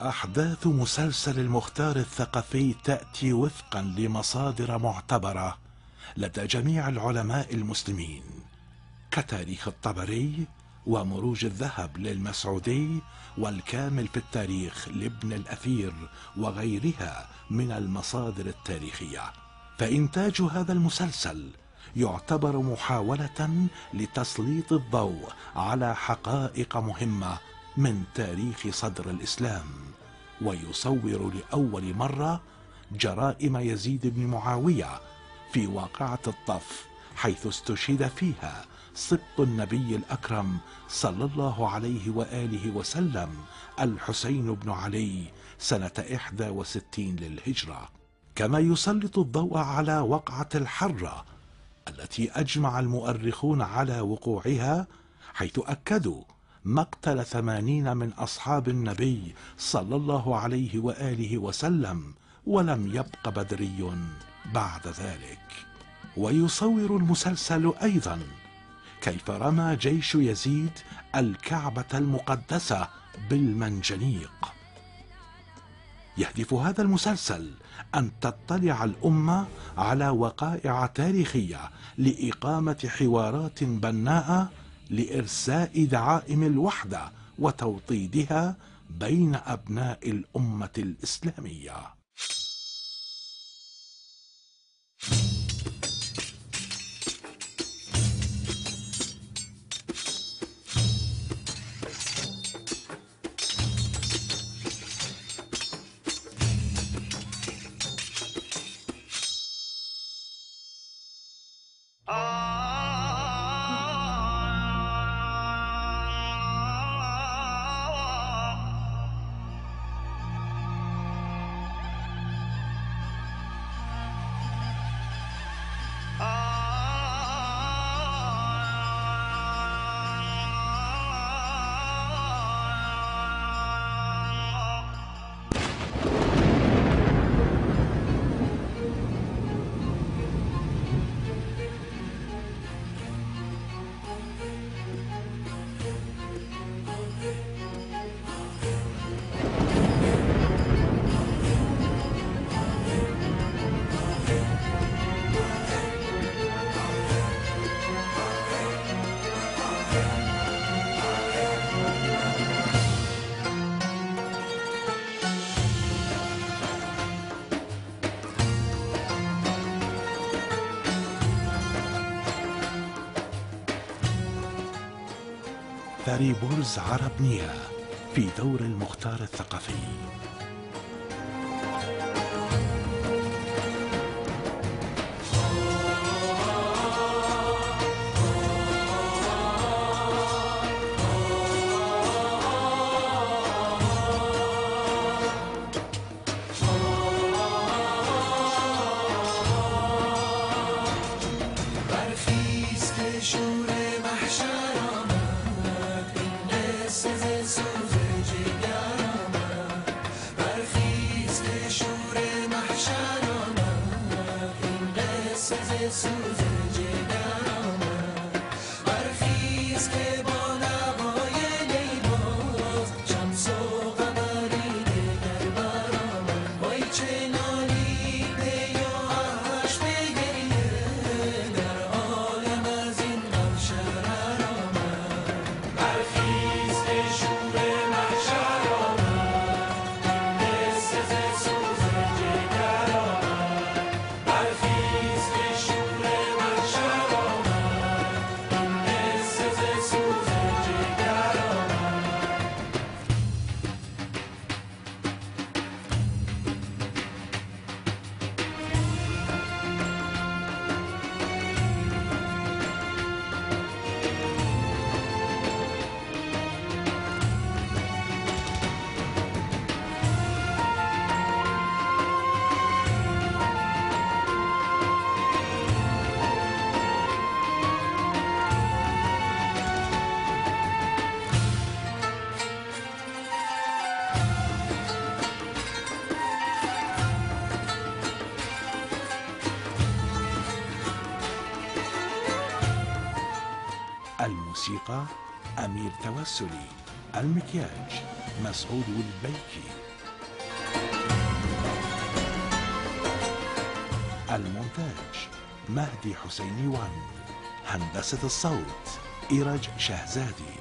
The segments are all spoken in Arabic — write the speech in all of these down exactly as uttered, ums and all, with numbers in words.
أحداث مسلسل المختار الثقفي تأتي وفقا لمصادر معتبرة لدى جميع العلماء المسلمين كتاريخ الطبري ومروج الذهب للمسعودي والكامل في التاريخ لابن الأثير وغيرها من المصادر التاريخية. فإنتاج هذا المسلسل يعتبر محاولة لتسليط الضوء على حقائق مهمة من تاريخ صدر الإسلام، ويصور لأول مرة جرائم يزيد بن معاوية في واقعة الطف، حيث استشهد فيها سبط النبي الأكرم صلى الله عليه وآله وسلم الحسين بن علي سنة إحدى وستين للهجرة. كما يسلط الضوء على وقعة الحرة التي أجمع المؤرخون على وقوعها، حيث أكدوا مقتل ثمانين من أصحاب النبي صلى الله عليه وآله وسلم، ولم يبق بدري بعد ذلك. ويصور المسلسل أيضا كيف رمى جيش يزيد الكعبة المقدسة بالمنجنيق. يهدف هذا المسلسل أن تطلع الأمة على وقائع تاريخية لإقامة حوارات بناءة لإرساء دعائم الوحدة وتوطيدها بين أبناء الأمة الإسلامية. فاريبورز عربنية في دور المختار الثقفي. الموسيقى أمير توسلي، المكياج مسعود البيكي، المونتاج مهدي حسيني وان. هندسة الصوت إيرج شهزادي.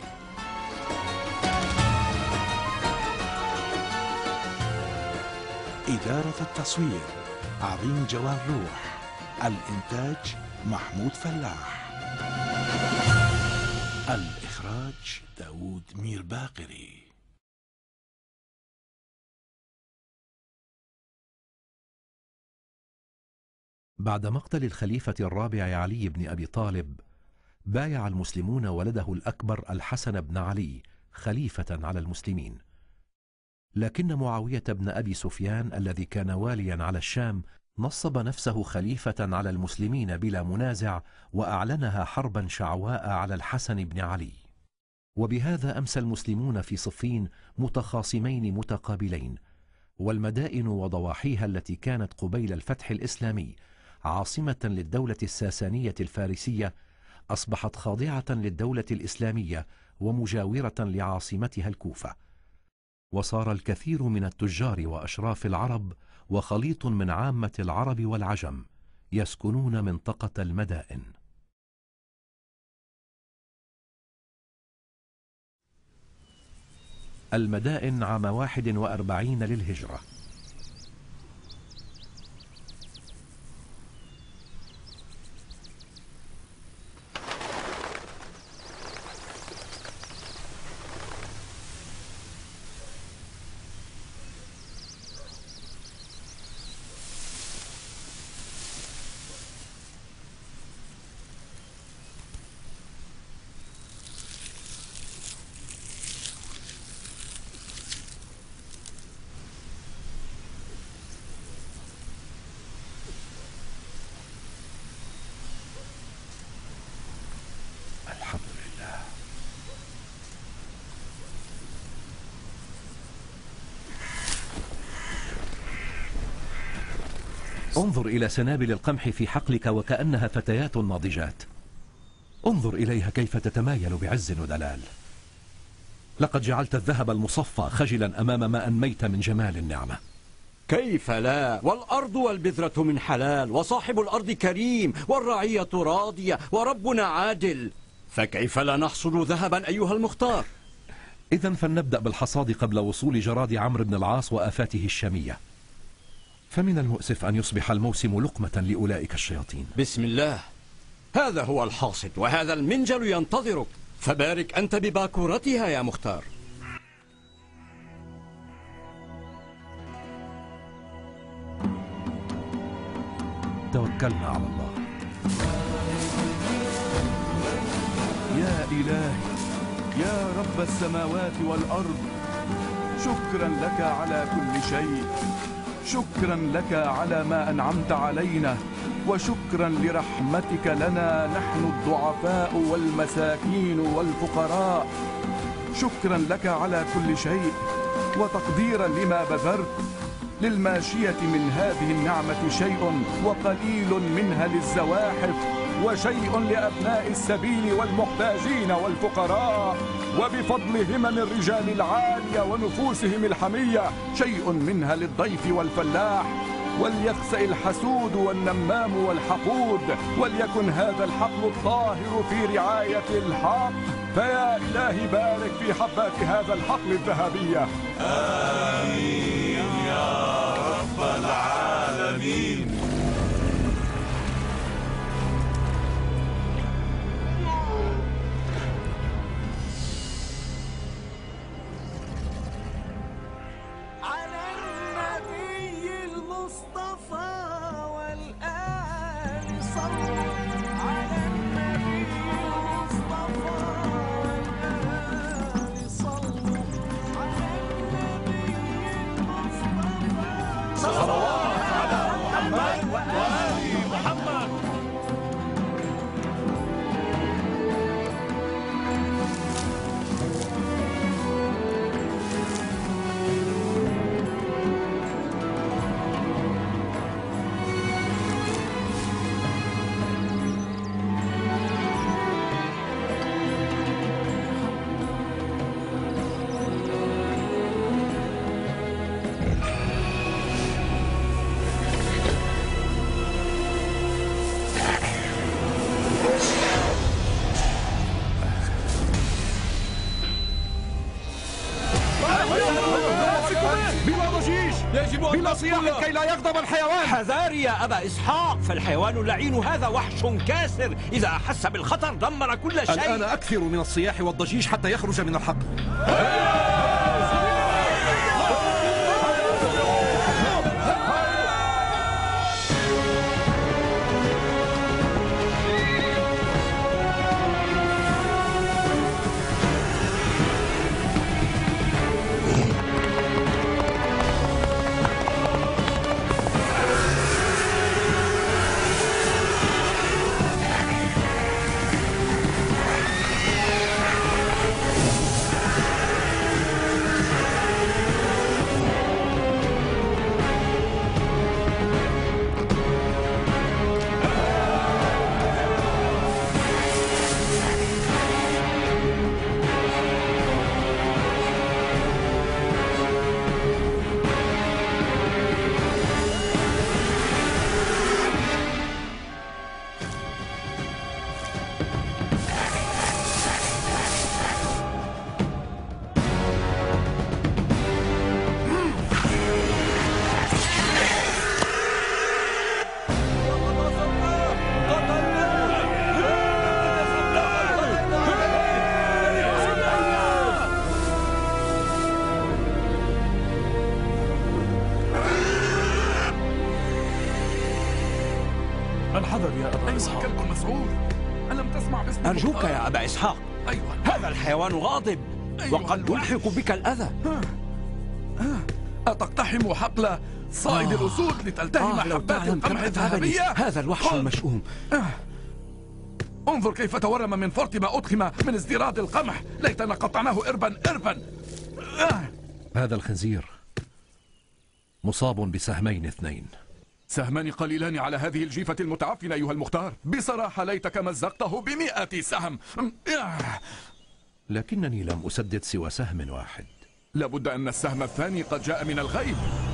إدارة التصوير عظيم جوان روح. الإنتاج محمود فلاح. الإخراج داود مير باقري. بعد مقتل الخليفة الرابع علي بن أبي طالب، بايع المسلمون ولده الأكبر الحسن بن علي خليفة على المسلمين، لكن معاوية بن أبي سفيان الذي كان واليا على الشام نصب نفسه خليفة على المسلمين بلا منازع، وأعلنها حربا شعواء على الحسن بن علي. وبهذا أمسى المسلمون في صفين متخاصمين متقابلين، والمدائن وضواحيها التي كانت قبيل الفتح الإسلامي عاصمة للدولة الساسانية الفارسية أصبحت خاضعة للدولة الإسلامية ومجاورة لعاصمتها الكوفة. وصار الكثير من التجار وأشراف العرب وخليط من عامة العرب والعجم يسكنون منطقة المدائن. المدائن عام واحد وأربعين للهجرة. الحمد لله. انظر إلى سنابل القمح في حقلك وكأنها فتيات ناضجات. انظر إليها كيف تتمايل بعز ودلال. لقد جعلت الذهب المصفى خجلا أمام ما أنميت من جمال النعمة. كيف لا؟ والأرض والبذرة من حلال، وصاحب الأرض كريم، والرعية راضية، وربنا عادل، فكيف لا نحصد ذهبا أيها المختار؟ إذن فلنبدأ بالحصاد قبل وصول جراد عمرو بن العاص وآفاته الشامية، فمن المؤسف أن يصبح الموسم لقمة لأولئك الشياطين. بسم الله. هذا هو الحاصد، وهذا المنجل ينتظرك، فبارك أنت بباكورتها يا مختار. توكلنا على الله. يا إلهي يا رب السماوات والأرض، شكرا لك على كل شيء، شكرا لك على ما أنعمت علينا، وشكرا لرحمتك لنا نحن الضعفاء والمساكين والفقراء. شكرا لك على كل شيء، وتقديرا لما بذرت. للماشية من هذه النعمة شيء، وقليل منها للزواحف، وشيء لأبناء السبيل والمحتاجين والفقراء، وبفضل همم الرجال العالية ونفوسهم الحمية شيء منها للضيف والفلاح. وليخسأ الحسود والنمام والحقود، وليكن هذا الحقل الطاهر في رعاية الحق. فيا إلهي بارك في حبات هذا الحقل الذهبية. آمين يا رب العالمين. صياح كي لا يغضب الحيوان. حذار يا أبا إسحاق، فالحيوان اللعين هذا وحش كاسر، إذا أحس بالخطر دمر كل شيء. الآن أكثر من الصياح والضجيج حتى يخرج من الحقل. الحذر يا أبا إسحاق. الكلب المسعور، ألم تسمع باسم أرجوك يا أبا إسحاق. أيوة. هذا الحيوان غاضب. أيوة. وقد يلحق بك الأذى. أتقتحم حقل صائد آه. الأسود لتلتهم آه حبات القمح الذهبية؟ هذا الوحش المشؤوم. آه. انظر كيف تورم من فرط ما أضخم من ازدراد القمح. ليتنا قطعناه إربا إربا. آه. هذا الخنزير مصاب بسهمين اثنين. سهمان قليلان على هذه الجيفة المتعفنة أيها المختار. بصراحة ليتك مزقته بمئة سهم. لكنني لم أسدد سوى سهم واحد. لابد أن السهم الثاني قد جاء من الغيب.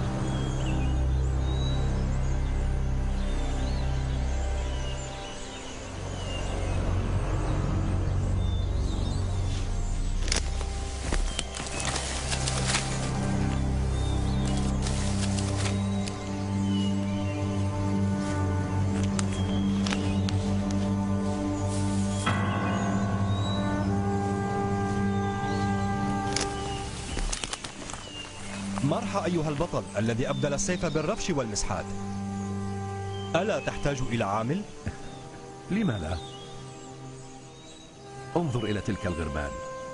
مرحى أيها البطل الذي أبدل السيف بالرفش والمسحات. ألا تحتاج إلى عامل؟ لما لا؟ انظر إلى تلك الغربان.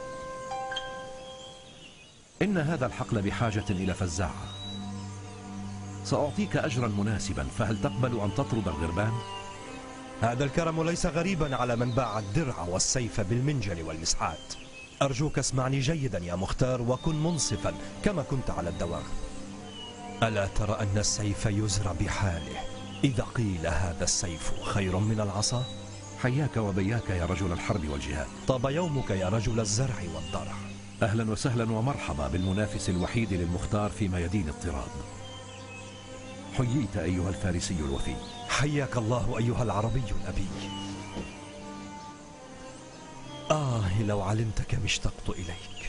إن هذا الحقل بحاجة إلى فزاعة. سأعطيك أجرا مناسبا، فهل تقبل أن تطرد الغربان؟ هذا الكرم ليس غريبا على من باع الدرع والسيف بالمنجل والمسحات. أرجوك اسمعني جيدا يا مختار وكن منصفا كما كنت على الدوام. ألا ترى أن السيف يزرع بحاله إذا قيل هذا السيف خير من العصا؟ حياك وبياك يا رجل الحرب والجهاد. طاب يومك يا رجل الزرع والضرع. أهلا وسهلا ومرحبا بالمنافس الوحيد للمختار في ميادين الطراد. حييت أيها الفارسي الوفي. حياك الله أيها العربي الأبي. آه لو علمت كم اشتقت إليك.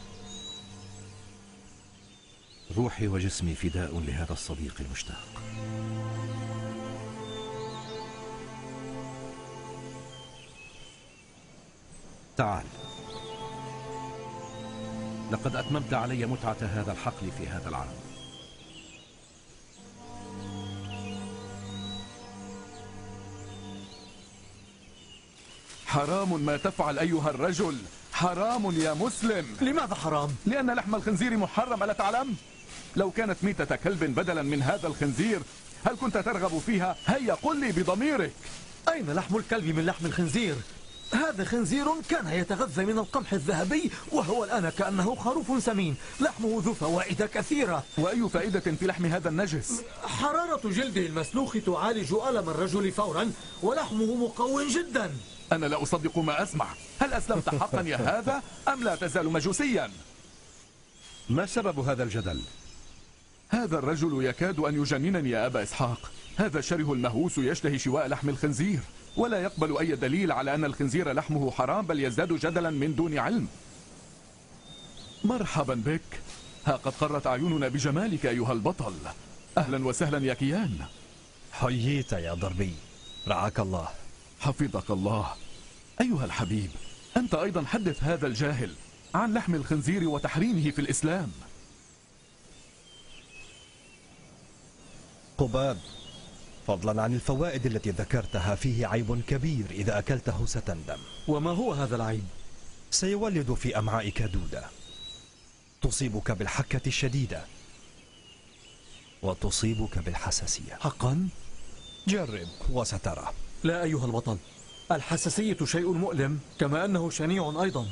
روحي وجسمي فداء لهذا الصديق المشتاق. تعال، لقد أتممت علي متعة هذا الحقل في هذا العام. حرام ما تفعل أيها الرجل، حرام يا مسلم. لماذا حرام؟ لأن لحم الخنزير محرم، ألا تعلم؟ لو كانت ميتة كلب بدلا من هذا الخنزير هل كنت ترغب فيها؟ هيا قل لي بضميرك. أين لحم الكلب من لحم الخنزير؟ هذا خنزير كان يتغذى من القمح الذهبي، وهو الآن كأنه خروف سمين، لحمه ذو فوائد كثيرة. وأي فائدة في لحم هذا النجس؟ حرارة جلده المسلوخ تعالج ألم الرجل فورا، ولحمه مقوي جدا. أنا لا أصدق ما أسمع. هل أسلمت حقا يا هذا أم لا تزال مجوسيا؟ ما سبب هذا الجدل؟ هذا الرجل يكاد أن يجننني يا أبا إسحاق. هذا الشره المهووس يشتهي شواء لحم الخنزير، ولا يقبل أي دليل على أن الخنزير لحمه حرام، بل يزداد جدلا من دون علم. مرحبا بك، ها قد قرت أعيننا بجمالك أيها البطل. أهلا وسهلا يا كيان. حييت يا ضربي، رعاك الله. حفظك الله. أيها الحبيب، أنت أيضا حدث هذا الجاهل عن لحم الخنزير وتحريمه في الإسلام. قباب، فضلا عن الفوائد التي ذكرتها، فيه عيب كبير إذا أكلته ستندم. وما هو هذا العيب؟ سيولد في أمعائك دودة تصيبك بالحكة الشديدة وتصيبك بالحساسية. حقا؟ جرب وسترى. لا أيها البطل، الحساسية شيء مؤلم كما أنه شنيع أيضا.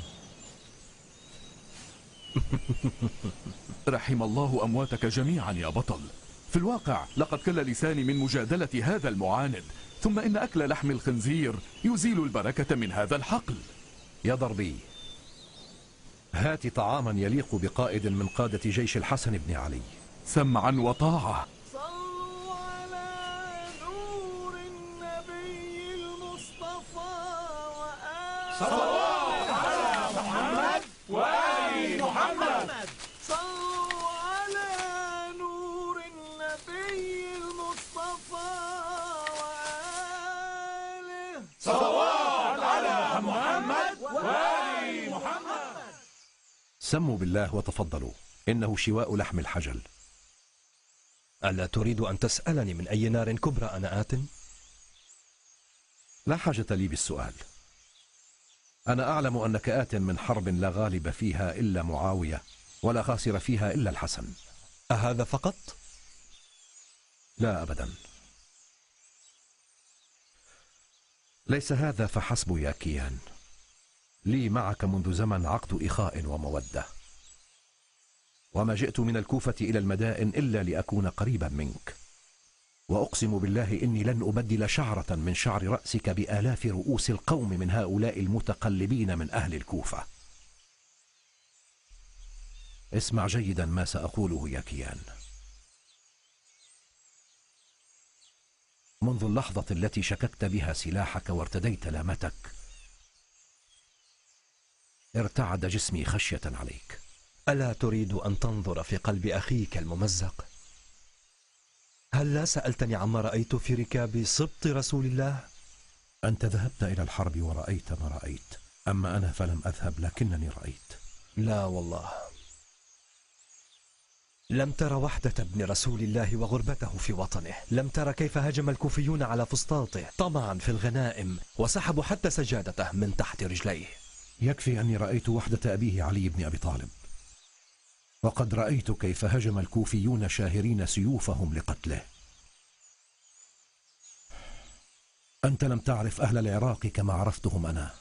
رحم الله أمواتك جميعا يا بطل. في الواقع لقد كل لساني من مجادلة هذا المعاند، ثم إن أكل لحم الخنزير يزيل البركة من هذا الحقل. يا ضربي، هات طعاما يليق بقائد من قادة جيش الحسن بن علي. سمعا وطاعة. صلوا على نور النبي المصطفى وآل صلوات على محمد وآل محمد. صلوا على نور النبي المصطفى وآله. صلوات على محمد وآل محمد. سموا بالله وتفضلوا، إنه شواء لحم الحجل. ألا تريد أن تسألني من أي نار كبرى أنا آت؟ لا حاجة لي بالسؤال. أنا أعلم أنك آت من حرب لا غالب فيها إلا معاوية ولا خاسر فيها إلا الحسن. أهذا فقط؟ لا أبدا، ليس هذا فحسب يا كيان. لي معك منذ زمن عقد إخاء ومودة، وما جئت من الكوفة إلى المدائن إلا لأكون قريبا منك، وأقسم بالله إني لن أبدل شعرة من شعر رأسك بآلاف رؤوس القوم من هؤلاء المتقلبين من أهل الكوفة. اسمع جيدا ما سأقوله يا كيان. منذ اللحظة التي شككت بها سلاحك وارتديت لامتك، ارتعد جسمي خشية عليك. ألا تريد أن تنظر في قلب أخيك الممزق؟ هل لا سألتني عما رأيت في ركاب سبط رسول الله؟ أنت ذهبت إلى الحرب ورأيت ما رأيت، أما أنا فلم أذهب لكنني رأيت. لا والله، لم تر وحدة ابن رسول الله وغربته في وطنه. لم تر كيف هجم الكوفيون على فسطاطه طمعا في الغنائم وسحبوا حتى سجادته من تحت رجليه. يكفي أني رأيت وحدة أبيه علي بن أبي طالب، وقد رأيت كيف هجم الكوفيون شاهرين سيوفهم لقتله. أنت لم تعرف أهل العراق كما عرفتهم أنا.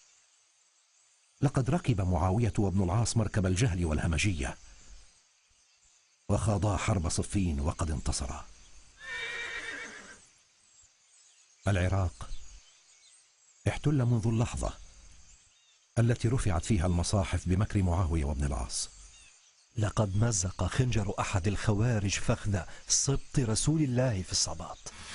لقد ركب معاوية وابن العاص مركب الجهل والهمجية وخاضا حرب صفين وقد انتصرا. العراق احتل منذ اللحظة التي رفعت فيها المصاحف بمكر معاوية وابن العاص. لقد مزق خنجر أحد الخوارج فخذ سبط رسول الله في الصباط.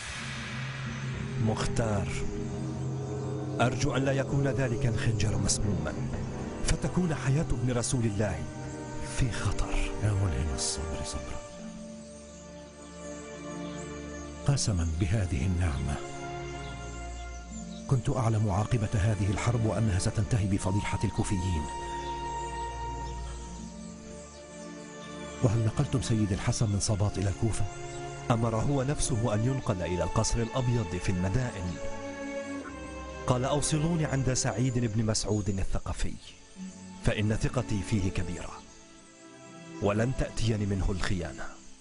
مختار، أرجو أن لا يكون ذلك الخنجر مسموما، فتكون حياة ابن رسول الله في خطر. يا ملهم الصبر صبرا. قسما بهذه النعمة كنت أعلم عاقبة هذه الحرب وأنها ستنتهي بفضيحة الكوفيين. وهل نقلتم سيد الحسن من صباط إلى الكوفة؟ أمر هو نفسه أن ينقل إلى القصر الأبيض في المدائن. قال أوصلوني عند سعيد بن مسعود الثقفي، فإن ثقتي فيه كبيرة ولن تأتيني منه الخيانة.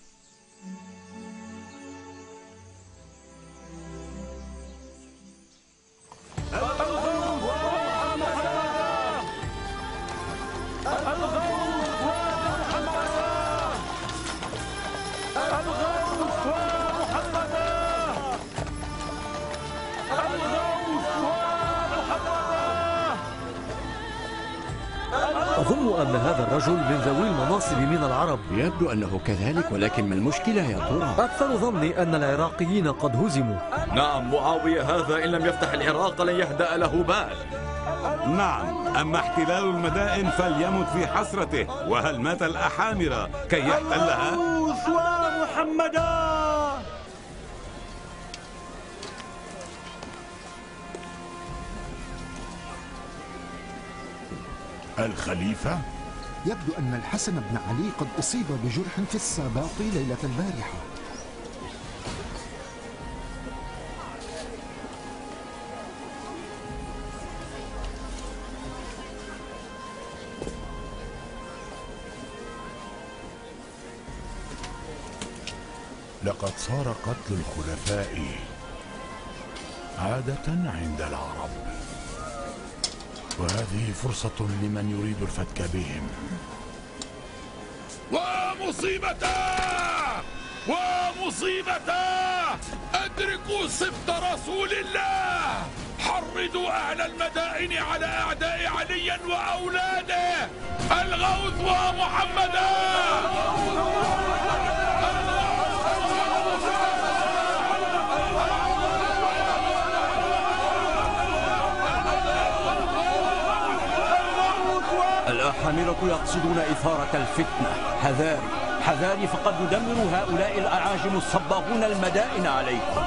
أظن أن هذا الرجل من ذوي المناصب من العرب. يبدو أنه كذلك، ولكن ما المشكلة يا ترى؟ أكثر ظني أن العراقيين قد هزموا. نعم، معاوية هذا إن لم يفتح العراق لن يهدأ له بال. نعم، أما احتلال المدائن فليمت في حسرته، وهل مات الأحامرة كي يحتلها؟ محمدا. الخليفة؟ يبدو أن الحسن بن علي قد أصيب بجرح في الساباط ليلة البارحة. لقد صار قتل الخلفاء عادة عند العرب، وهذه فرصة لمن يريد الفتك بهم. ومصيبته ومصيبته أدركوا سبط رسول الله، حرضوا أهل المدائن على أعداء علي وأولاده. الغوث ومحمدا. الأحامرة يقصدون إثارة الفتنة. حذاري حذاري، فقد يدمر هؤلاء الأعاجم الصباغون المدائن عليكم.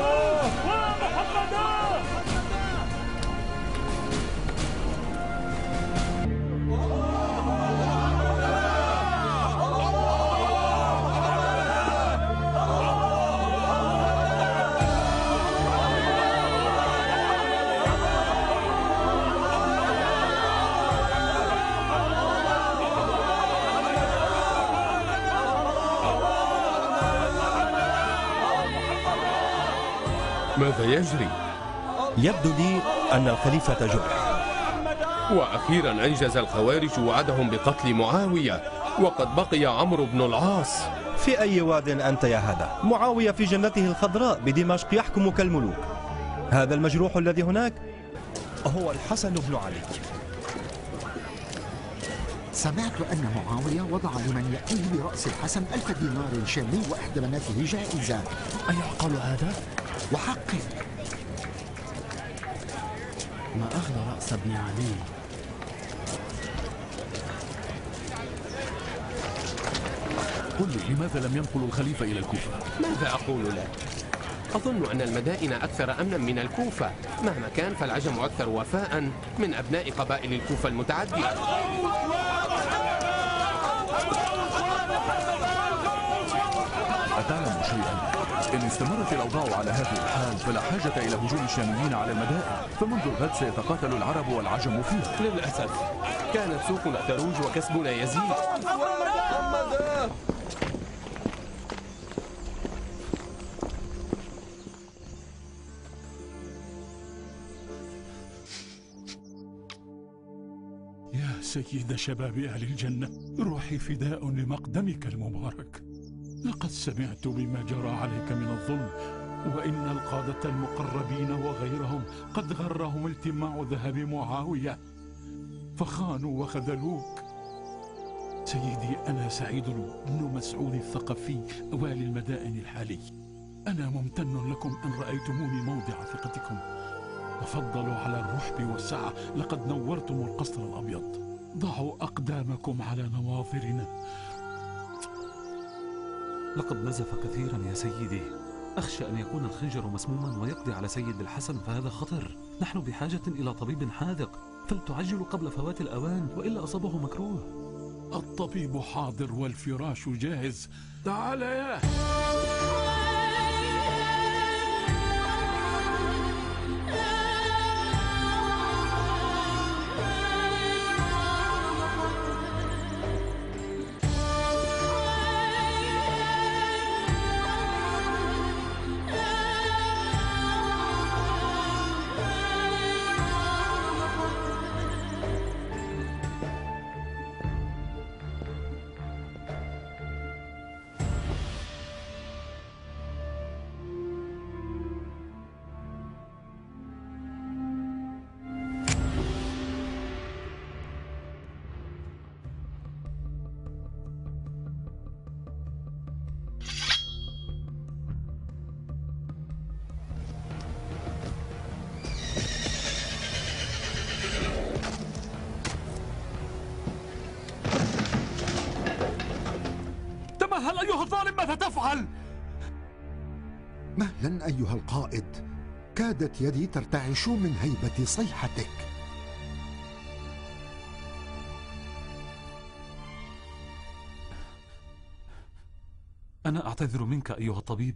ماذا يجري؟ يبدو لي أن الخليفة جرح، وأخيرا أنجز الخوارج وعدهم بقتل معاوية، وقد بقي عمرو بن العاص. في أي واد أنت يا هذا؟ معاوية في جنته الخضراء بدمشق يحكم كالملوك. هذا المجروح الذي هناك هو الحسن بن علي. سمعت أن معاوية وضع لمن يأتيه برأس الحسن ألف دينار شامي وإحدى بناته جائزة. أيعقل هذا؟ وحقه. ما أغلى رأس ابن علي. قل لي، لماذا لم ينقلوا الخليفة إلى الكوفة؟ ماذا أقول لك؟ أظن أن المدائن أكثر أمنا من الكوفة. مهما كان فالعجم أكثر وفاء من أبناء قبائل الكوفة المتعدية. أتعلم شيئا؟ إن استمرت الأوضاع على هذه الحال فلا حاجة إلى هجوم الشاميين على المدائن، فمنذ الغد سيتقاتل العرب والعجم فيها. للأسف كانت سوقنا تروج وكسبنا يزيد. يا سيد شباب أهل الجنة، روحي فداء لمقدمك المبارك. لقد سمعت بما جرى عليك من الظلم، وإن القادة المقربين وغيرهم قد غرهم التماع ذهب معاوية فخانوا وخذلوك. سيدي، أنا سعيد بن مسعود الثقفي والي المدائن الحالي. أنا ممتن لكم أن رأيتموني موضع ثقتكم. تفضلوا على الرحب والسعة، لقد نورتم القصر الأبيض. ضعوا أقدامكم على نواظرنا. لقد نزف كثيرا يا سيدي. أخشى أن يكون الخنجر مسموما ويقضي على سيد الحسن، فهذا خطر. نحن بحاجة إلى طبيب حاذق، فلتعجلوا قبل فوات الأوان وإلا أصابه مكروه. الطبيب حاضر والفراش جاهز. تعال يا طالب ماذا تفعل؟ مهلا أيها القائد، كادت يدي ترتعش من هيبة صيحتك. أنا أعتذر منك أيها الطبيب.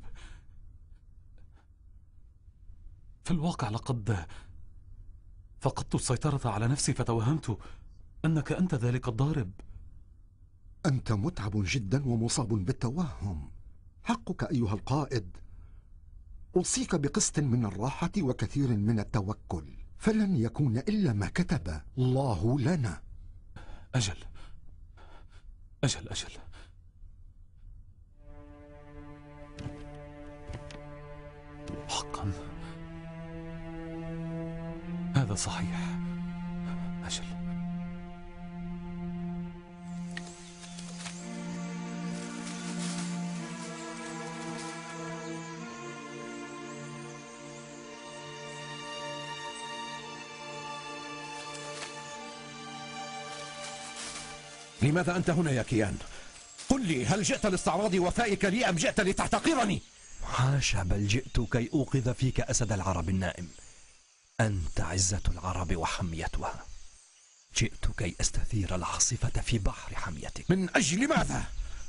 في الواقع لقد فقدت السيطرة على نفسي فتوهمت أنك أنت ذلك الضارب. أنت متعب جدا ومصاب بالتوهم. حقك أيها القائد. أوصيك بقسط من الراحة وكثير من التوكل، فلن يكون إلا ما كتب الله لنا. أجل أجل أجل. حقا هذا صحيح. أجل. لماذا أنت هنا يا كيان؟ قل لي، هل جئت لاستعراض وفائك لي أم جئت لتحتقرني؟ حاشا، بل جئت كي أوقظ فيك أسد العرب النائم. أنت عزة العرب وحميتها. جئت كي أستثير العاصفة في بحر حميتك. من أجل ماذا؟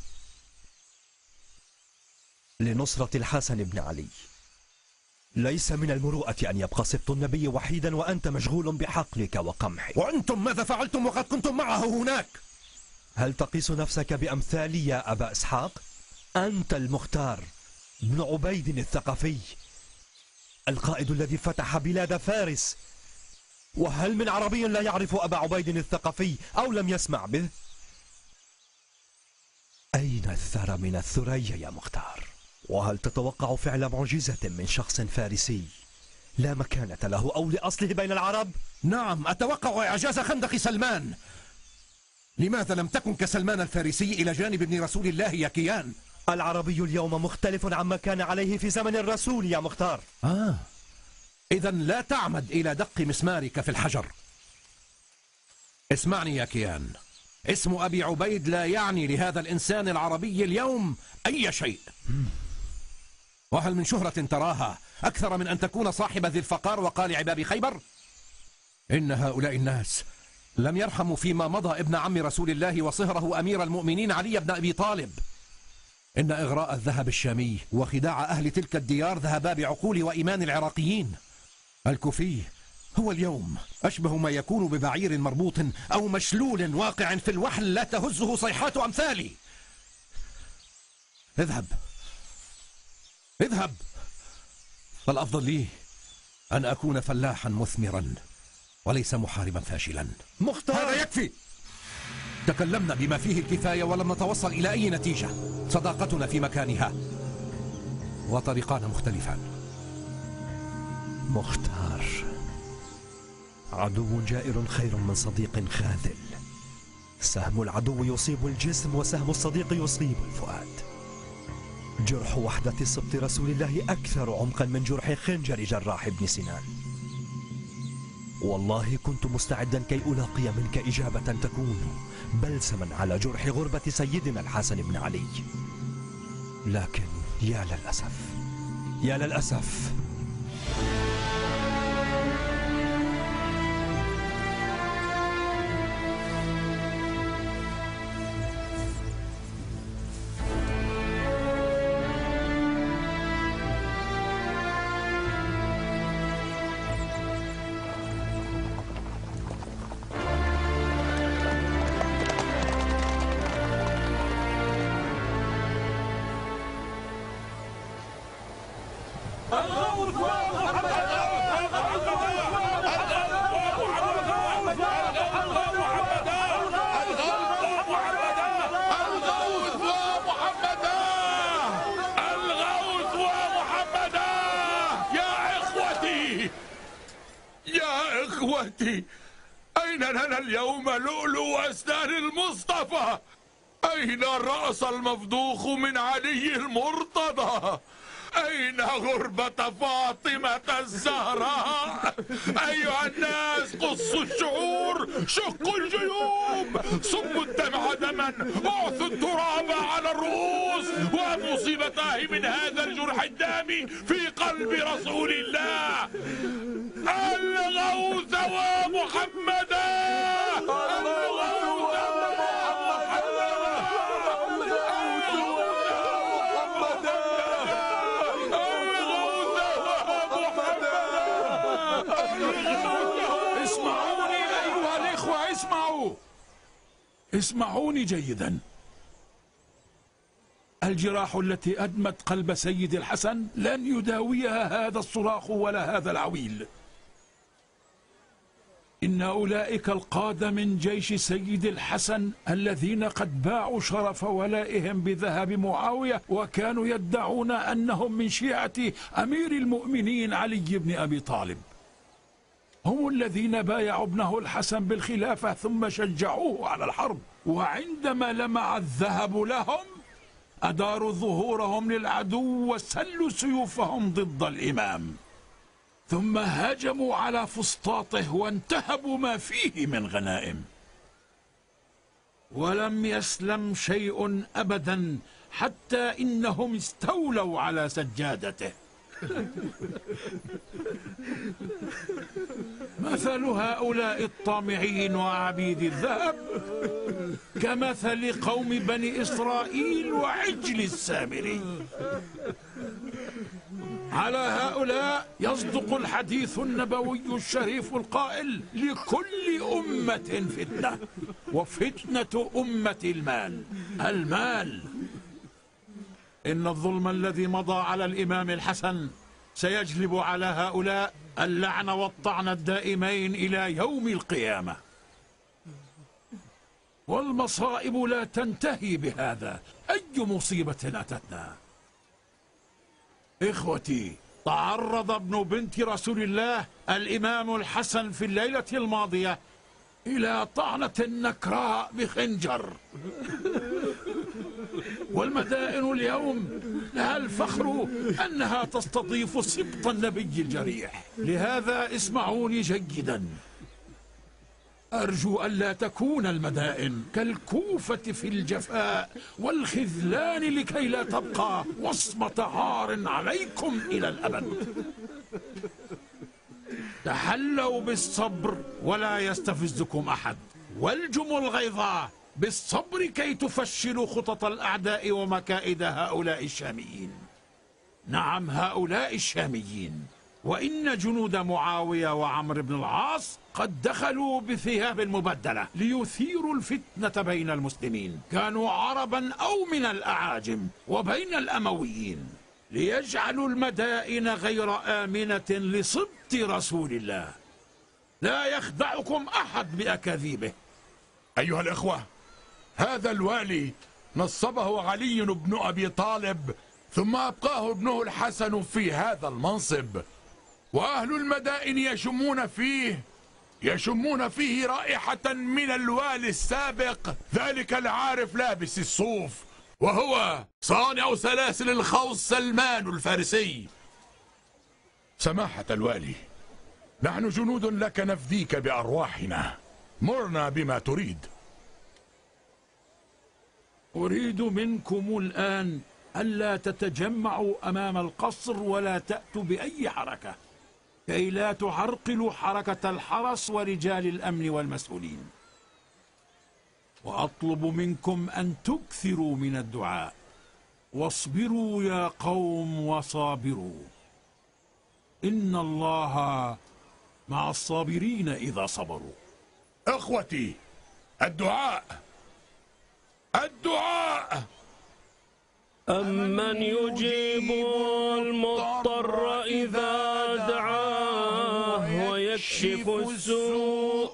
لنصرة الحسن بن علي. ليس من المروءة أن يبقى سبط النبي وحيدا وأنت مشغول بحقلك وقمحك. وأنتم ماذا فعلتم وقد كنتم معه هناك؟ هل تقيس نفسك بأمثالي يا أبا إسحاق؟ أنت المختار بن عبيد الثقفي، القائد الذي فتح بلاد فارس. وهل من عربي لا يعرف أبا عبيد الثقفي أو لم يسمع به؟ أين الثرى من الثريا يا مختار؟ وهل تتوقع فعل معجزة من شخص فارسي لا مكانة له أو لأصله بين العرب؟ نعم، أتوقع إعجاز خندق سلمان. لماذا لم تكن كسلمان الفارسي إلى جانب ابن رسول الله يا كيان؟ العربي اليوم مختلف عما كان عليه في زمن الرسول يا مختار. آه إذا لا تعمد إلى دق مسمارك في الحجر. اسمعني يا كيان، اسم أبي عبيد لا يعني لهذا الإنسان العربي اليوم أي شيء. وهل من شهرة تراها أكثر من أن تكون صاحب ذي الفقار وقالع باب خيبر؟ إن هؤلاء الناس لم يرحموا فيما مضى ابن عم رسول الله وصهره أمير المؤمنين علي بن أبي طالب. إن إغراء الذهب الشامي وخداع أهل تلك الديار ذهبا بعقول وإيمان العراقيين. الكوفي هو اليوم أشبه ما يكون ببعير مربوط أو مشلول واقع في الوحل لا تهزه صيحات أمثالي. اذهب اذهب، فالأفضل لي أن أكون فلاحا مثمرا وليس محاربا فاشلا. مختار، هذا يكفي. تكلمنا بما فيه الكفاية ولم نتوصل إلى أي نتيجة. صداقتنا في مكانها وطريقان مختلفان. مختار، عدو جائر خير من صديق خاذل. سهم العدو يصيب الجسم وسهم الصديق يصيب الفؤاد. جرح وحدة سبط رسول الله أكثر عمقا من جرح خنجر جراح ابن سنان. والله كنت مستعدا كي ألاقي منك إجابة تكون بلسما على جرح غربة سيدنا الحسن بن علي، لكن يا للأسف يا للأسف أين لنا اليوم لؤلؤ أسنان المصطفى؟ أين الرأس المفضوخ من علي المرتضى؟ أين غربة فاطمة الزهراء؟ أيها الناس قصوا الشعور، شقوا الجيوب، صبوا الدمع دما، اعثوا التراب على الرؤوس، ومصيبتاه من هذا الجرح الدامي في قلب رسول الله. الغوث ومحمدا، الغوث اسمعوني أيها الإخوة، اسمعوا اسمعوني جيدا. الجراح التي أدمت قلب سيد الحسن لن يداويها هذا الصراخ ولا هذا العويل. إن أولئك القادة من جيش سيد الحسن الذين قد باعوا شرف ولائهم بذهب معاوية وكانوا يدعون أنهم من شيعة أمير المؤمنين علي بن أبي طالب، هم الذين بايعوا ابنه الحسن بالخلافة ثم شجعوه على الحرب، وعندما لمع الذهب لهم أداروا ظهورهم للعدو وسلوا سيوفهم ضد الإمام، ثم هجموا على فسطاطه وانتهبوا ما فيه من غنائم، ولم يسلم شيء أبدا حتى إنهم استولوا على سجادته. مثل هؤلاء الطامعين وعبيد الذهب كمثل قوم بني إسرائيل وعجل السامري. على هؤلاء يصدق الحديث النبوي الشريف القائل: لكل أمة فتنة، وفتنة أمة المال. المال. إن الظلم الذي مضى على الإمام الحسن سيجلب على هؤلاء اللعن والطعن الدائمين إلى يوم القيامة، والمصائب لا تنتهي بهذا. أي مصيبة أتتنا؟ إخوتي، تعرض ابن بنت رسول الله الإمام الحسن في الليلة الماضية إلى طعنة نكراء بخنجر، والمدائن اليوم لها الفخر أنها تستضيف سبط النبي الجريح. لهذا اسمعوني جيدا، أرجو ألا تكون المدائن كالكوفة في الجفاء والخذلان لكي لا تبقى وصمة عار عليكم إلى الأبد. تحلوا بالصبر ولا يستفزكم أحد، والجموا الغيظ بالصبر كي تفشلوا خطط الأعداء ومكائد هؤلاء الشاميين. نعم، هؤلاء الشاميين. وإن جنود معاوية وعمرو بن العاص قد دخلوا بثياب مبدلة ليثيروا الفتنة بين المسلمين، كانوا عربا أو من الأعاجم وبين الأمويين، ليجعلوا المدائن غير آمنة لصبط رسول الله. لا يخدعكم أحد بأكاذيبه. أيها الإخوة، هذا الوالي نصبه علي بن أبي طالب، ثم أبقاه ابنه الحسن في هذا المنصب، وأهل المدائن يشمون فيه يشمون فيه رائحة من الوالي السابق، ذلك العارف لابس الصوف، وهو صانع سلاسل الخوص سلمان الفارسي. سماحة الوالي، نحن جنود لك نفديك بأرواحنا، مرنا بما تريد. أريد منكم الآن ألا تتجمعوا أمام القصر ولا تأتوا بأي حركة كي لا تعرقلوا حركة الحرس ورجال الأمن والمسؤولين، وأطلب منكم أن تكثروا من الدعاء، واصبروا يا قوم وصابروا، إن الله مع الصابرين إذا صبروا. إخوتي، الدعاء الدعاء. أمن يجيب المضطر إذا دعاه ويكشف السوء.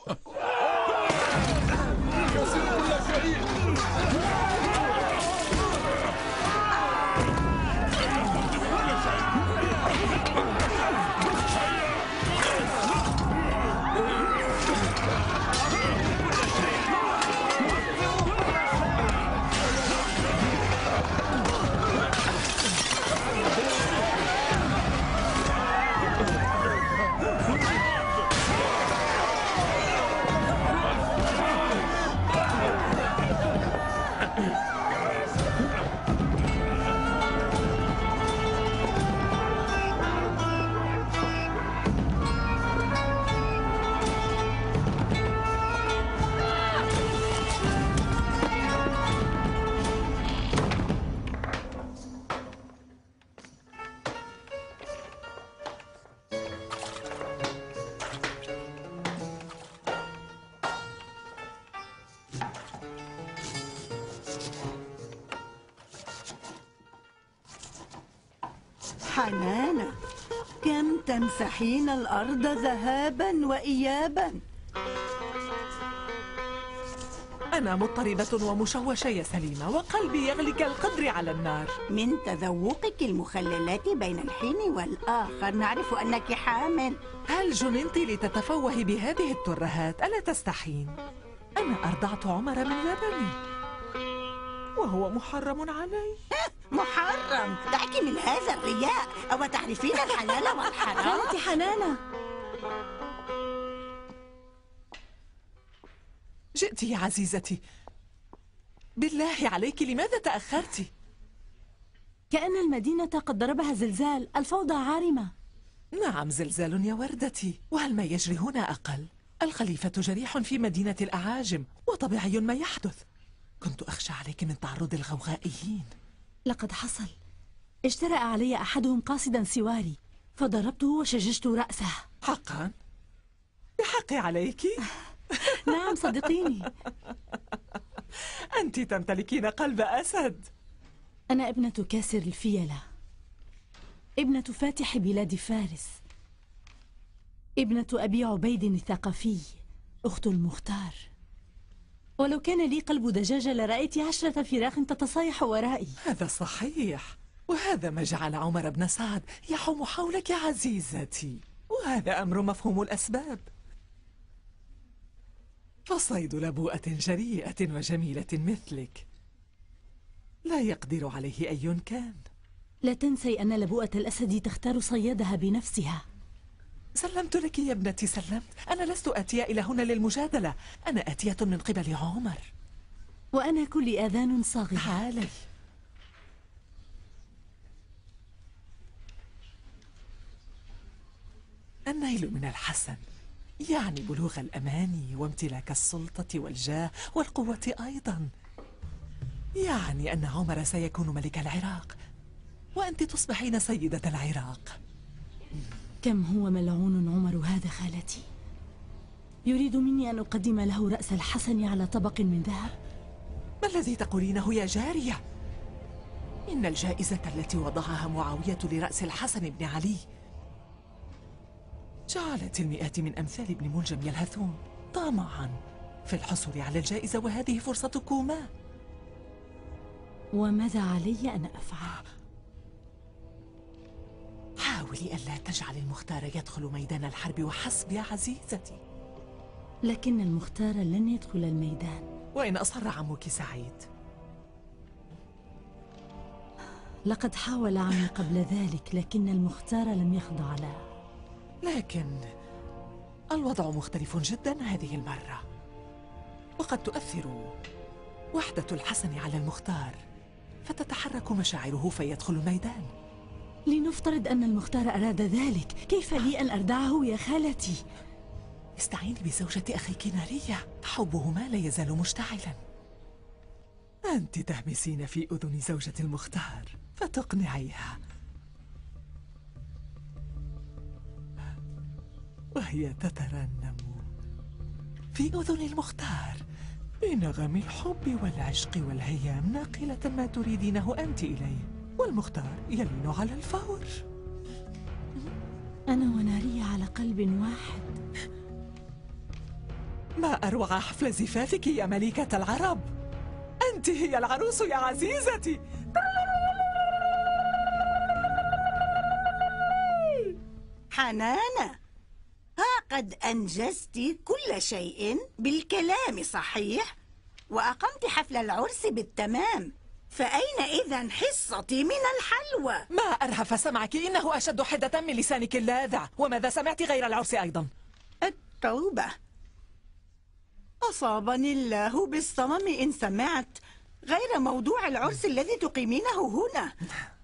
حنانة، كم تمسحين الأرض ذهابا وإيابا. أنا مضطربة ومشوشة يا سليمة، وقلبي يغلي كالقدر على النار. من تذوقك المخللات بين الحين والآخر نعرف أنك حامل. هل جننت لتتفوهي بهذه الترهات؟ ألا تستحين؟ أنا أرضعت عمر من لبني وهو محرم علي. محرم؟ دعك من هذا الرياء. أو تعرفين الحلال والحرام؟ خالتي حنانة، جئت يا عزيزتي. بالله عليك لماذا تأخرت؟ كأن المدينة قد ضربها زلزال، الفوضى عارمة. نعم زلزال يا وردتي، وهل ما يجري هنا أقل؟ الخليفة جريح في مدينة الأعاجم، وطبيعي ما يحدث. كنت أخشى عليك من تعرض الغوغائيين. لقد حصل. اجترأ علي أحدهم قاصدا سواري، فضربته وشججت رأسه. حقا؟ بحقي عليك؟ نعم صدقيني. أنت تمتلكين قلب أسد. أنا ابنة كاسر الفيلة، ابنة فاتح بلاد فارس، ابنة أبي عبيد الثقفي، أخت المختار. ولو كان لي قلب دجاجة لرأيت عشرة فراخ تتصايح ورائي. هذا صحيح، وهذا ما جعل عمر بن سعد يحوم حولك يا عزيزتي، وهذا أمر مفهوم الأسباب. فصيد لبوءة جريئة وجميلة مثلك لا يقدر عليه أي كان. لا تنسي أن لبوءة الأسد تختار صيادها بنفسها. سلمت لك يا ابنتي، سلمت. أنا لست آتية إلى هنا للمجادلة، أنا آتية من قبل عمر. وأنا كل آذان صاغية. تعالي. النيل من الحسن يعني بلوغ الأماني وامتلاك السلطة والجاه والقوة أيضا. يعني أن عمر سيكون ملك العراق وأنت تصبحين سيدة العراق. كم هو ملعون عمر هذا خالتي. يريد مني أن أقدم له رأس الحسن على طبق من ذهب. ما الذي تقولينه يا جارية؟ إن الجائزة التي وضعها معاوية لرأس الحسن بن علي جعلت المئات من أمثال ابن منجم يلهثون طمعا في الحصول على الجائزة، وهذه فرصتكما. وماذا علي أن أفعل؟ حاولي ألا تجعل المختار يدخل ميدان الحرب وحسب يا عزيزتي. لكن المختار لن يدخل الميدان. وإن أصر عمك سعيد؟ لقد حاول عمي قبل ذلك، لكن المختار لم يخضع له. لكن الوضع مختلف جدا هذه المرة، وقد تؤثر وحدة الحسن على المختار فتتحرك مشاعره فيدخل الميدان. لنفترض أن المختار أراد ذلك، كيف لي أن أردعه يا خالتي؟ استعيني بزوجة أخيك نارية، حبهما لا يزال مشتعلا. أنت تهمسين في أذن زوجة المختار فتقنعيها، وهي تترنم في أذن المختار بنغم الحب والعشق والهيام، ناقلة ما تريدينه أنت إليه، والمختار يلين على الفور. أنا ونارية على قلب واحد. ما أروع حفل زفافك يا ملكة العرب. أنت هي العروس يا عزيزتي. حنانة، ها قد أنجزت كل شيء بالكلام صحيح، وأقمت حفل العرس بالتمام، فأين إذن حصتي من الحلوى؟ ما أرهف سمعك، إنه أشد حدة من لسانك اللاذع. وماذا سمعت غير العرس أيضا؟ التوبة. أصابني الله بالصمم إن سمعت غير موضوع العرس الذي تقيمينه هنا.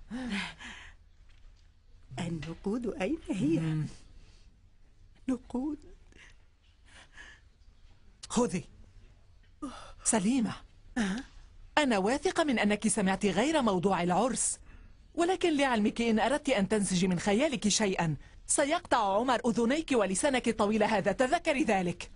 النقود أين هي؟ نقود. خذي. سليمة، أنا واثقة من أنك سمعت غير موضوع العرس، ولكن لعلمك إن أردت أن تنسجي من خيالك شيئا سيقطع عمر أذنيك ولسانك الطويل هذا، تذكري ذلك.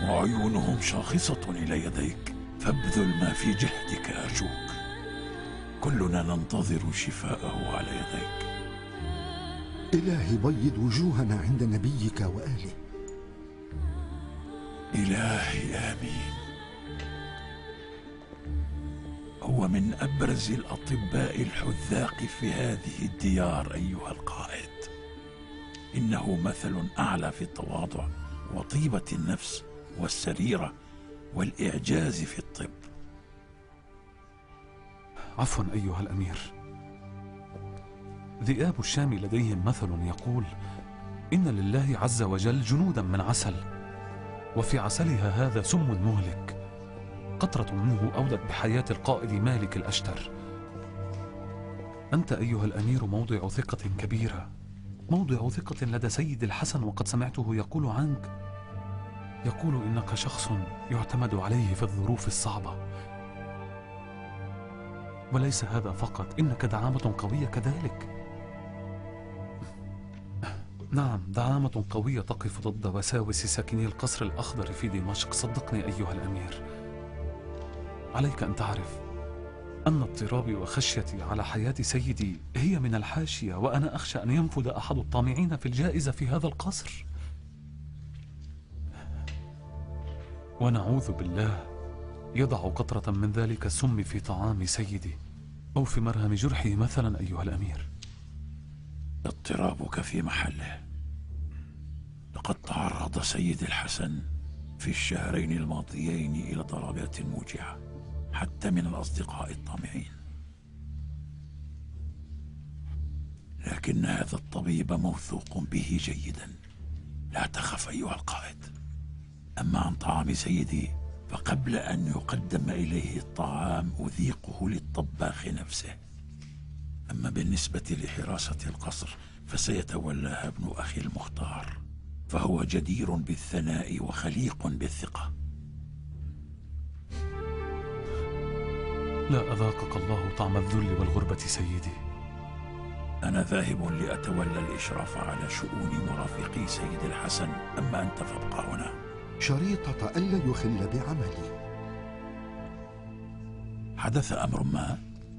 وعيونهم شاخصة إلى يديك، فابذل ما في جهدك أرجوك. كلنا ننتظر شفاءه على يديك. إلهي بيض وجوهنا عند نبيك وآله. إلهي آمين. هو من أبرز الأطباء الحذاق في هذه الديار أيها القائد. إنه مثل أعلى في التواضع وطيبة النفس والسريرة والإعجاز في الطب. عفوا أيها الأمير، ذئاب الشام لديهم مثل يقول: إن لله عز وجل جنودا من عسل، وفي عسلها هذا سم مهلك، قطرة منه أودت بحياة القائد مالك الأشتر. أنت أيها الأمير موضع ثقة كبيرة، موضع ثقة لدى سيد الحسن، وقد سمعته يقول عنك، يقول إنك شخص يعتمد عليه في الظروف الصعبة. وليس هذا فقط، إنك دعامة قوية كذلك. نعم، دعامة قوية تقف ضد وساوس ساكني القصر الأخضر في دمشق. صدقني أيها الأمير، عليك أن تعرف أن اضطرابي وخشيتي على حياة سيدي هي من الحاشية، وأنا أخشى أن ينفذ أحد الطامعين في الجائزة في هذا القصر. ونعوذ بالله يضع قطرة من ذلك السم في طعام سيدي أو في مرهم جرحه مثلا أيها الأمير. اضطرابك في محله. لقد تعرض سيد الحسن في الشهرين الماضيين إلى ضربات موجعة حتى من الأصدقاء الطامعين، لكن هذا الطبيب موثوق به جيدا. لا تخف أيها القائد. أما عن طعام سيدي فقبل أن يقدم إليه الطعام أذيقه للطباخ نفسه. أما بالنسبة لحراسة القصر فسيتولاها ابن أخي المختار، فهو جدير بالثناء وخليق بالثقة. لا أذاقك الله طعم الذل والغربة سيدي. أنا ذاهب لأتولى الإشراف على شؤون مرافقي سيد الحسن، أما أنت فابقى هنا. شريطة ألا يخل بعملي. حدث أمر ما؟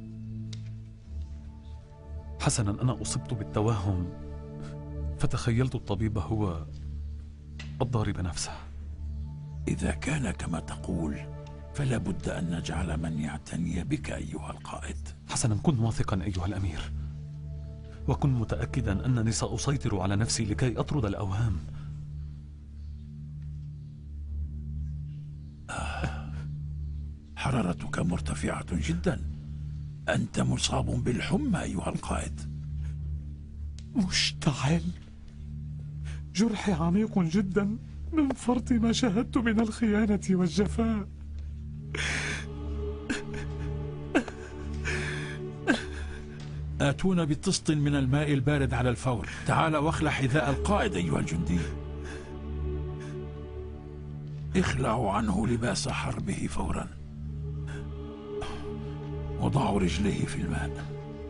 حسنا، أنا أصبت بالتوهم، فتخيلت الطبيب هو الضارب نفسه. إذا كان كما تقول فلا بد أن نجعل من يعتني بك أيها القائد. حسنا، كن واثقا أيها الأمير، وكن متأكدا أنني سأسيطر على نفسي لكي أطرد الأوهام. آه. حرارتك مرتفعة جدا. أنت مصاب بالحمى أيها القائد. مشتعل. جرحي عميق جدا من فرط ما شاهدت من الخيانة والجفاء. آتونا بطست من الماء البارد على الفور. تعال واخلع حذاء القائد أيها الجندي. اخلعوا عنه لباس حربه فورا، وضعوا رجليه في الماء.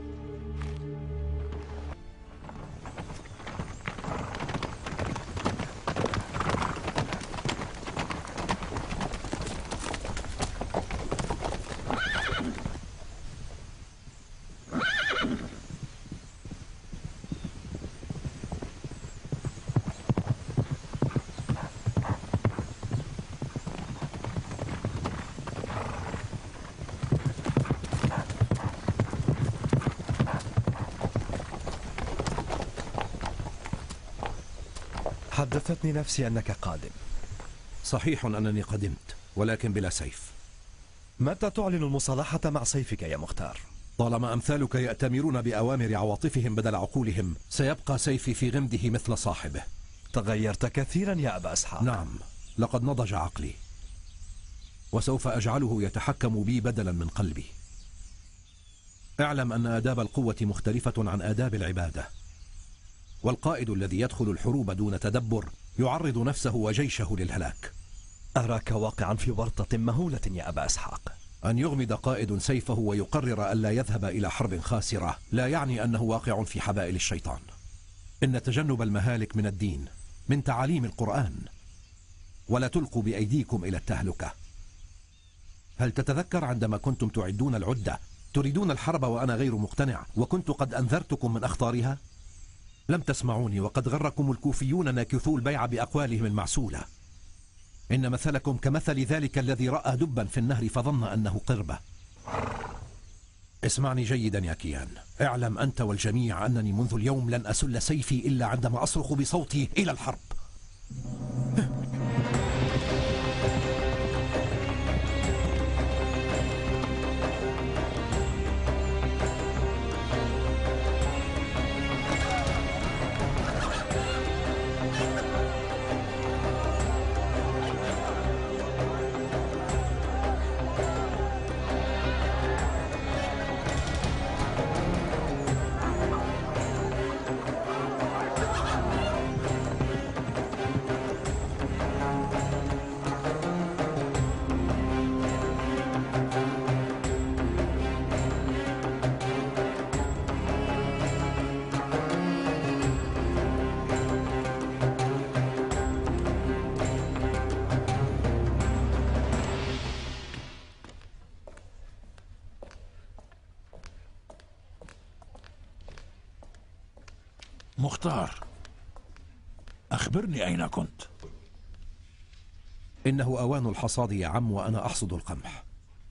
حدثتني نفسي أنك قادم. صحيح أنني قدمت، ولكن بلا سيف. متى تعلن المصالحة مع سيفك يا مختار؟ طالما أمثالك يأتمرون بأوامر عواطفهم بدل عقولهم، سيبقى سيفي في غمده مثل صاحبه. تغيرت كثيرا يا أبا إسحاق. نعم، لقد نضج عقلي، وسوف أجعله يتحكم بي بدلا من قلبي. اعلم أن آداب القوة مختلفة عن آداب العبادة، والقائد الذي يدخل الحروب دون تدبر يعرض نفسه وجيشه للهلاك. أراك واقعا في ورطة مهولة يا أبا إسحاق. أن يغمد قائد سيفه ويقرر ألا يذهب إلى حرب خاسرة لا يعني أنه واقع في حبائل الشيطان. إن تجنب المهالك من الدين، من تعاليم القرآن. ولا تلقوا بأيديكم إلى التهلكة. هل تتذكر عندما كنتم تعدون العدة تريدون الحرب وأنا غير مقتنع، وكنت قد أنذرتكم من أخطارها؟ لم تسمعوني، وقد غركم الكوفيون ناكثو البيع بأقوالهم المعسولة. إن مثلكم كمثل ذلك الذي رأى دبا في النهر فظن أنه قربة. اسمعني جيدا يا كيان، اعلم أنت والجميع أنني منذ اليوم لن أسل سيفي إلا عندما أصرخ بصوتي إلى الحرب. مختار، أخبرني أين كنت؟ إنه أوان الحصاد يا عم، وأنا أحصد القمح.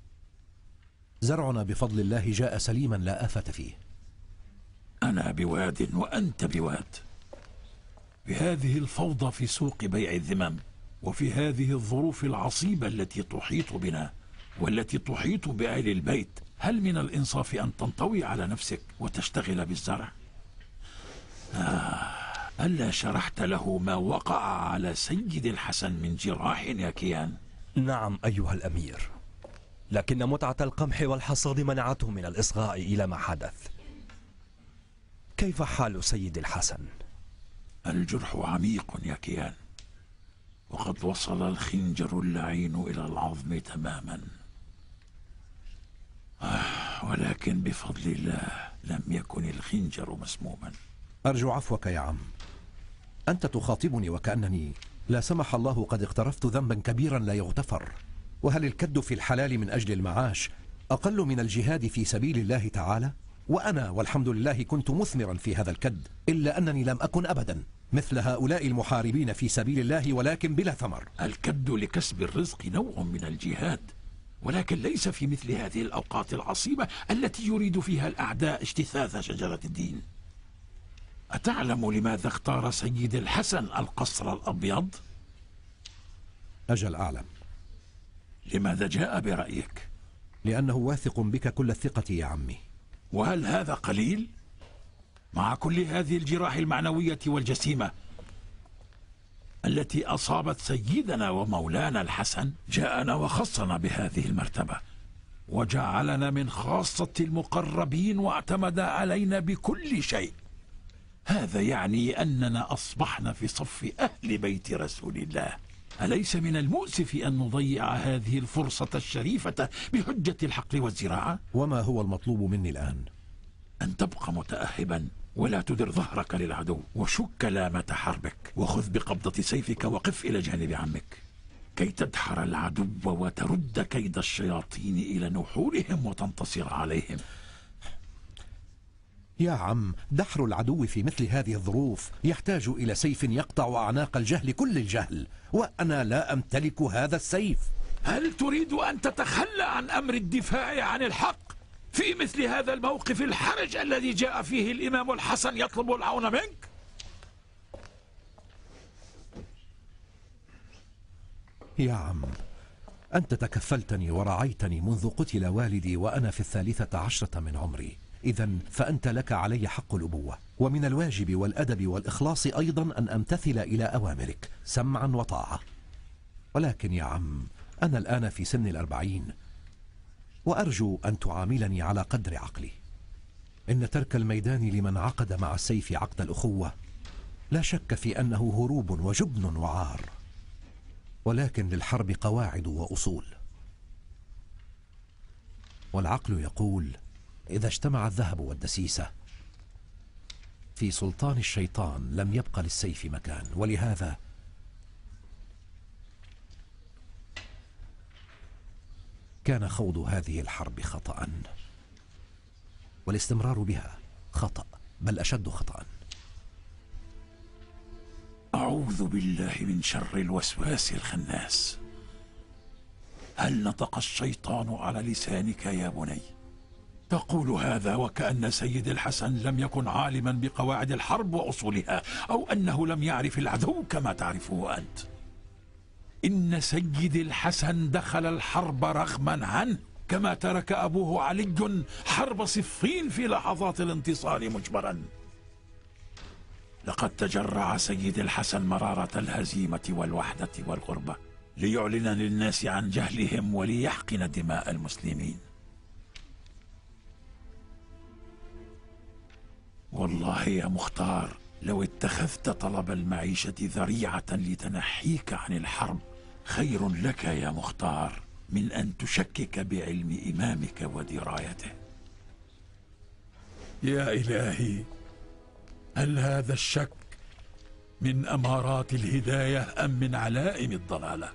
زرعنا بفضل الله جاء سليما لا آفة فيه. أنا بواد وأنت بواد، بهذه الفوضى في سوق بيع الذمم، وفي هذه الظروف العصيبة التي تحيط بنا والتي تحيط بأهل البيت، هل من الإنصاف أن تنطوي على نفسك وتشتغل بالزرع؟ آه، ألا شرحت له ما وقع على سيد الحسن من جراح يا كيان؟ نعم أيها الأمير، لكن متعة القمح والحصاد منعته من الإصغاء إلى ما حدث. كيف حال سيد الحسن؟ الجرح عميق يا كيان، وقد وصل الخنجر اللعين إلى العظم تماما. آه، ولكن بفضل الله لم يكن الخنجر مسموما. أرجو عفوك يا عم، أنت تخاطبني وكأنني لا سمح الله قد اقترفت ذنبا كبيرا لا يغتفر. وهل الكد في الحلال من أجل المعاش أقل من الجهاد في سبيل الله تعالى؟ وأنا والحمد لله كنت مثمرا في هذا الكد، إلا أنني لم أكن أبدا مثل هؤلاء المحاربين في سبيل الله، ولكن بلا ثمر. الكد لكسب الرزق نوع من الجهاد، ولكن ليس في مثل هذه الأوقات العصيبة التي يريد فيها الأعداء اجتثاث شجرة الدين. أتعلم لماذا اختار سيد الحسن القصر الأبيض؟ أجل أعلم. لماذا جاء برأيك؟ لأنه واثق بك كل الثقة يا عمي. وهل هذا قليل؟ مع كل هذه الجراح المعنوية والجسيمة التي أصابت سيدنا ومولانا الحسن، جاءنا وخصنا بهذه المرتبة وجعلنا من خاصة المقربين واعتمد علينا بكل شيء. هذا يعني أننا أصبحنا في صف أهل بيت رسول الله. أليس من المؤسف أن نضيع هذه الفرصة الشريفة بحجة الحقل والزراعة؟ وما هو المطلوب مني الآن؟ أن تبقى متأهبا ولا تدر ظهرك للعدو، وشك لامة حربك، وخذ بقبضة سيفك وقف إلى جانب عمك كي تدحر العدو وترد كيد الشياطين إلى نحورهم وتنتصر عليهم. يا عم، دحر العدو في مثل هذه الظروف يحتاج إلى سيف يقطع أعناق الجهل كل الجهل، وأنا لا أمتلك هذا السيف. هل تريد أن تتخلى عن أمر الدفاع عن الحق في مثل هذا الموقف الحرج الذي جاء فيه الإمام الحسن يطلب العون منك؟ يا عم، أنت تكفلتني ورعيتني منذ قتل والدي وأنا في الثالثة عشرة من عمري، إذن فأنت لك علي حق الأبوة، ومن الواجب والأدب والإخلاص أيضا أن أمتثل إلى أوامرك سمعا وطاعة. ولكن يا عم، أنا الآن في سن الأربعين، وأرجو أن تعاملني على قدر عقلي. إن ترك الميدان لمن عقد مع السيف عقد الأخوة لا شك في أنه هروب وجبن وعار، ولكن للحرب قواعد وأصول، والعقل يقول إذا اجتمع الذهب والدسيسة في سلطان الشيطان لم يبق للسيف مكان. ولهذا كان خوض هذه الحرب خطأ، والاستمرار بها خطأ، بل أشد خطأ. أعوذ بالله من شر الوسواس الخناس. هل نطق الشيطان على لسانك يا بني؟ تقول هذا وكأن سيد الحسن لم يكن عالما بقواعد الحرب وأصولها، أو أنه لم يعرف العدو كما تعرفه أنت. إن سيد الحسن دخل الحرب رغما عنه، كما ترك أبوه علي حرب صفين في لحظات الانتصار مجبرا. لقد تجرع سيد الحسن مرارة الهزيمة والوحدة والغربة ليعلن للناس عن جهلهم وليحقن دماء المسلمين. والله يا مختار، لو اتخذت طلب المعيشة ذريعة لتنحيك عن الحرب خير لك يا مختار من أن تشكك بعلم إمامك ودرايته. يا إلهي، هل هذا الشك من أمارات الهداية أم من علائم الضلالة؟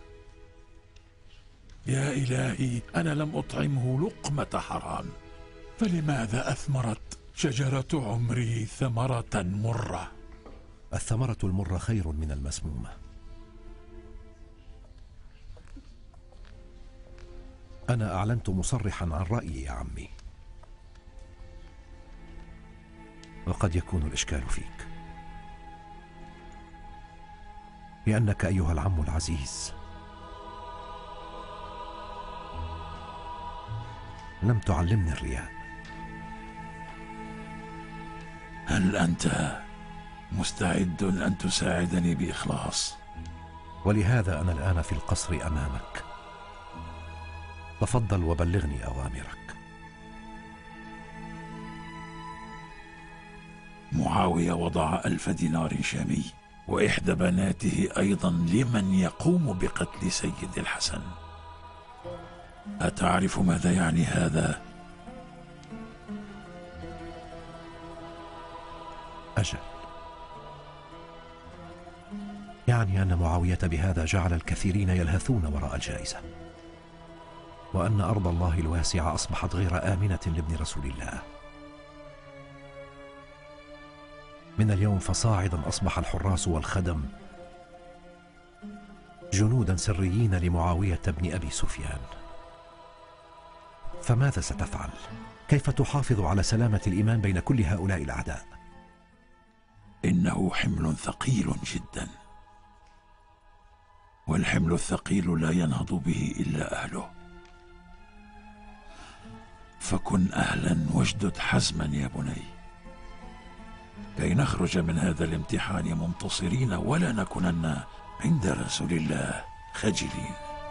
يا إلهي، أنا لم أطعمه لقمة حرام، فلماذا أثمرت شجرة عمري ثمرة مرة؟ الثمرة المرة خير من المسمومة. أنا أعلنت مصرحا عن رأيي يا عمي، وقد يكون الإشكال فيك، لأنك أيها العم العزيز لم تعلمني الرياء. هل أنت مستعد أن تساعدني بإخلاص؟ ولهذا أنا الآن في القصر أمامك. تفضل وبلغني أوامرك. معاوية وضع ألف دينار شامي وإحدى بناته أيضا لمن يقوم بقتل سيد الحسن. أتعرف ماذا يعني هذا؟ أجل، يعني أن معاوية بهذا جعل الكثيرين يلهثون وراء الجائزة، وأن أرض الله الواسعة أصبحت غير آمنة لابن رسول الله. من اليوم فصاعدا أصبح الحراس والخدم جنودا سريين لمعاوية بن أبي سفيان. فماذا ستفعل؟ كيف تحافظ على سلامة الإيمان بين كل هؤلاء الأعداء؟ إنه حمل ثقيل جدا، والحمل الثقيل لا ينهض به إلا أهله. فكن أهلا واجدد حزما يا بني، كي نخرج من هذا الامتحان منتصرين ولا نكونن عند رسول الله خجلين.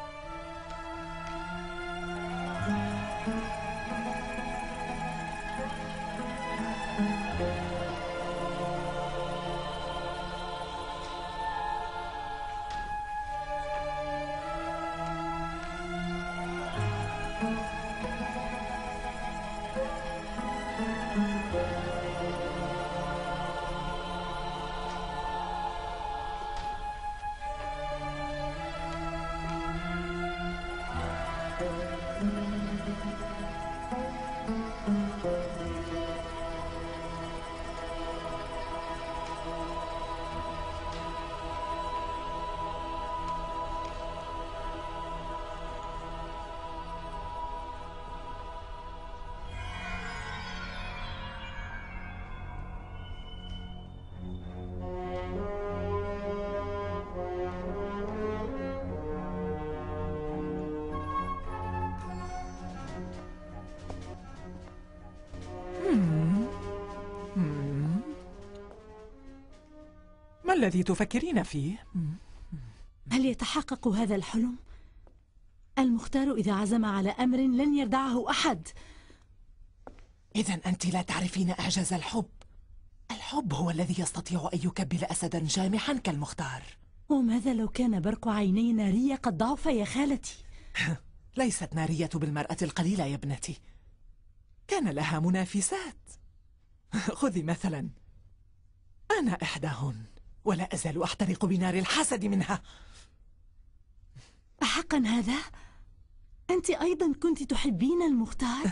ما الذي تفكرين فيه؟ هل يتحقق هذا الحلم؟ المختار إذا عزم على أمر لن يردعه أحد. إذن أنت لا تعرفين إعجاز الحب. الحب هو الذي يستطيع أن يكبل أسدا جامحا كالمختار. وماذا لو كان برق عيني نارية قد ضعف يا خالتي؟ ليست نارية بالمرأة القليلة يا ابنتي، كان لها منافسات. خذي مثلا، أنا إحداهن ولا أزال أحترق بنار الحسد منها. أحقا هذا؟ أنت أيضا كنت تحبين المختار؟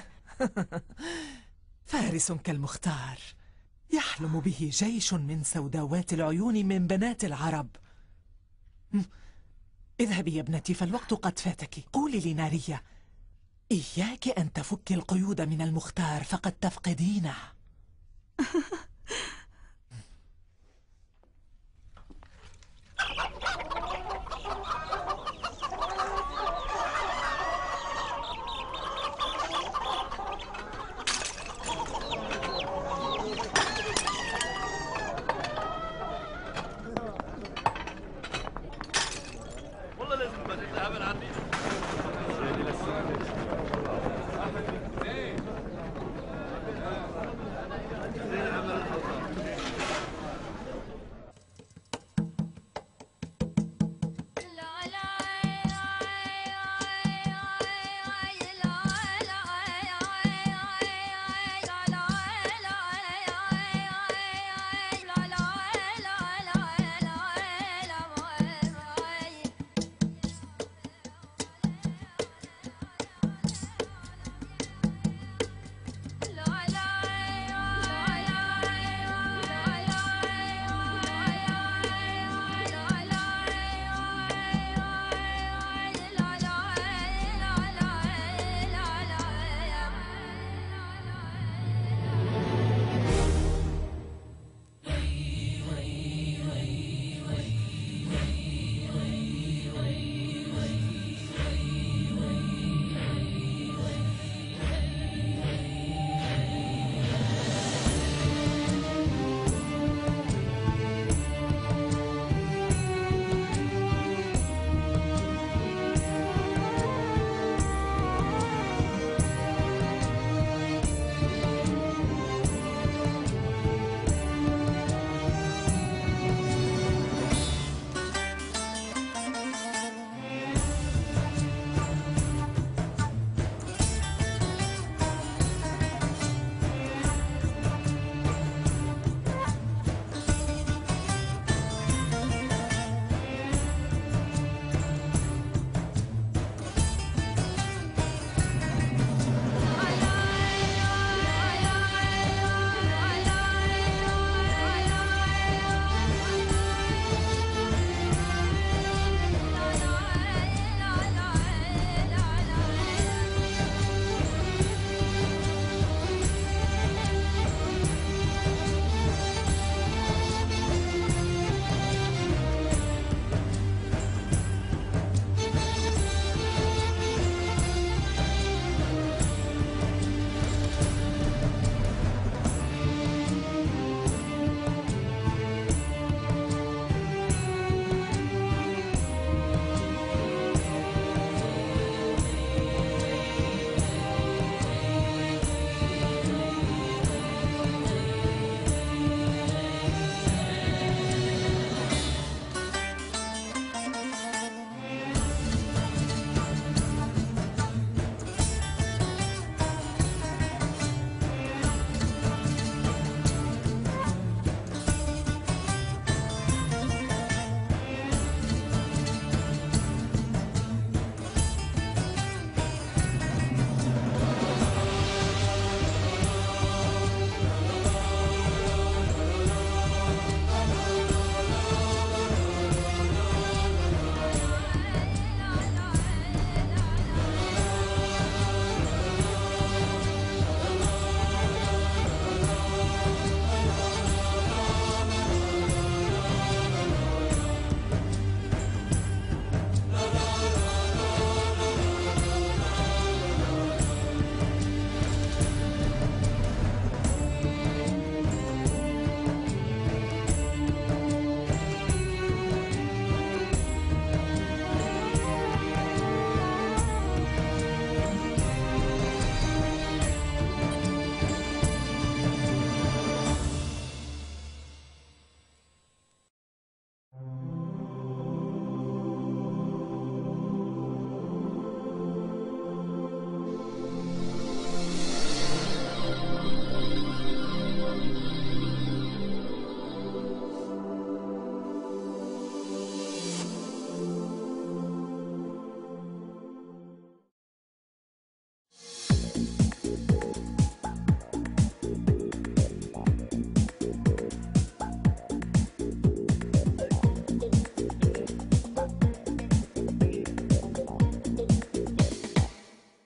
فارس كالمختار يحلم به جيش من سوداوات العيون من بنات العرب. اذهبي يا ابنتي فالوقت قد فاتك. قولي لنارية إياك أن تفك القيود من المختار فقد تفقدينه.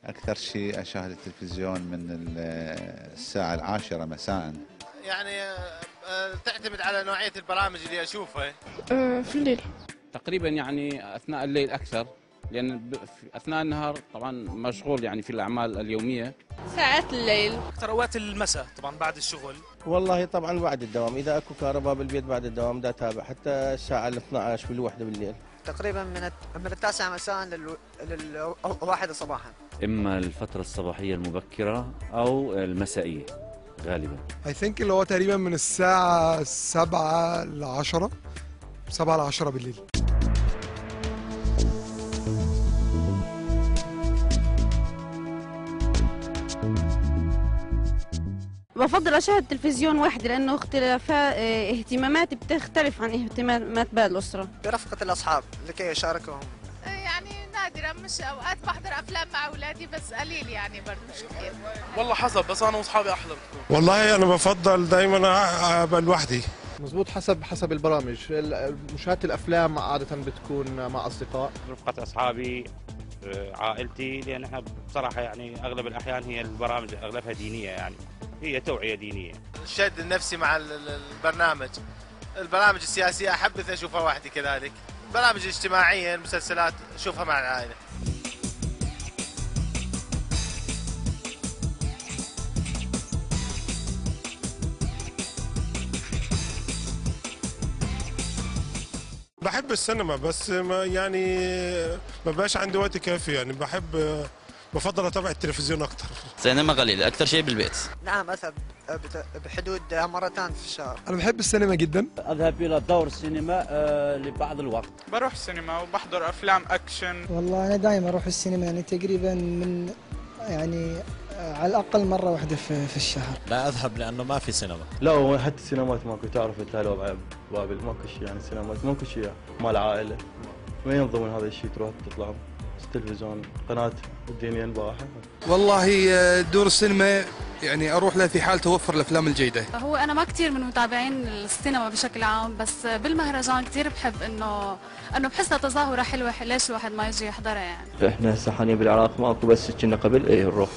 أكثر شيء أشاهد التلفزيون من الساعة العاشرة مساء. يعني تعتمد على نوعية البرامج اللي أشوفها. في الليل تقريبا، يعني أثناء الليل أكثر، لأن أثناء النهار طبعا مشغول يعني في الأعمال اليومية. ساعات الليل. أكثر أوقات المساء طبعا بعد الشغل. والله طبعا بعد الدوام، إذا أكو كهرباء بالبيت بعد الدوام دا أتابع حتى الساعة الاثنى عشر بالوحدة بالليل. تقريبا من من التاسعة مساء لل... للواحدة صباحا. إما الفترة الصباحية المبكرة أو المسائية غالبا. I think اللي هو تقريبا من الساعة سبعة لعشرة سبعة لعشرة بالليل. بفضل أشاهد تلفزيون وحدي لأنه اختلاف اهتماماتي بتختلف عن اهتمامات باقي الأسرة. برفقة الأصحاب لكي يشاركهم. يعني نادرا، مش أوقات بحضر أفلام مع أولادي بس قليل يعني برضه مش كثير. والله حسب، بس أنا وأصحابي أحلى بتكون. والله أنا بفضل دايما أبقى لوحدي. مزبوط، حسب حسب البرامج. مشاهدة الأفلام عادة بتكون مع أصدقاء. رفقة أصحابي، عائلتي، لأن احنا بصراحة يعني أغلب الأحيان هي البرامج أغلبها دينية، يعني هي توعية دينية. الشد النفسي مع البرنامج. البرامج السياسية أحبذ أشوفها وحدي كذلك. البرامج الاجتماعية المسلسلات أشوفها مع العائلة. بحب السينما بس ما يعني ما بقاش عندي وقت كافي، يعني بحب بفضل اتابع التلفزيون اكتر. سينما قليل، اكثر شيء بالبيت. نعم، اذهب بحدود مرتين في الشهر. انا بحب السينما جدا. اذهب الى دور السينما لبعض الوقت. بروح السينما وبحضر افلام اكشن. والله انا دائما اروح السينما، يعني تقريبا من يعني على الاقل مره واحده في, في الشهر. لا اذهب لانه ما في سينما. لا حتى السينمات ماكو، تعرف انت هلو بابل ماكو شيء، يعني السينمات ماكو شيء مال عائله. وين ينضمن هذا الشيء؟ تروح تطلع التلفزيون قناه الدينيه الباحه. والله دور السينما يعني اروح له في حال توفر الافلام الجيده. هو انا ما كثير من متابعين السينما بشكل عام، بس بالمهرجان كثير بحب انه انه بحسها تظاهره حلوه، ليش الواحد ما يجي يحضرها يعني. احنا هسه حاليا بالعراق ماكو، بس كنا قبل ايه نروح.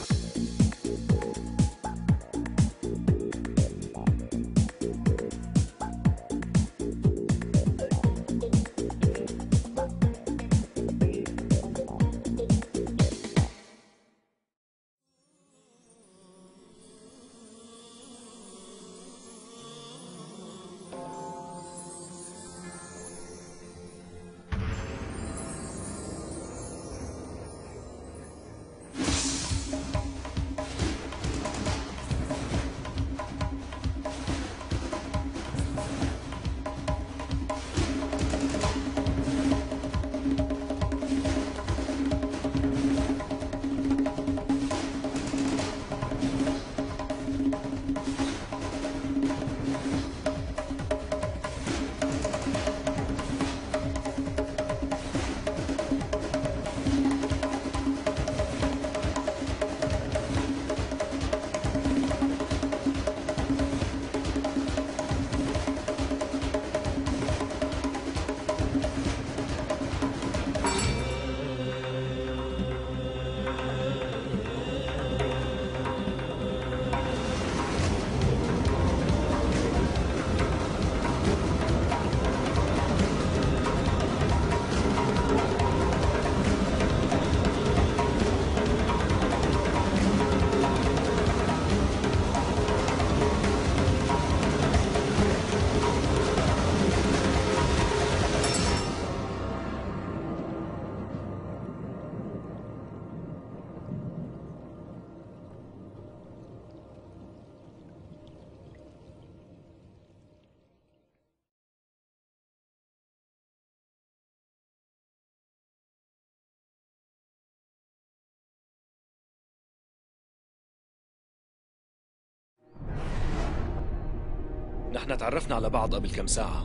نحن تعرفنا على بعض قبل كم ساعة.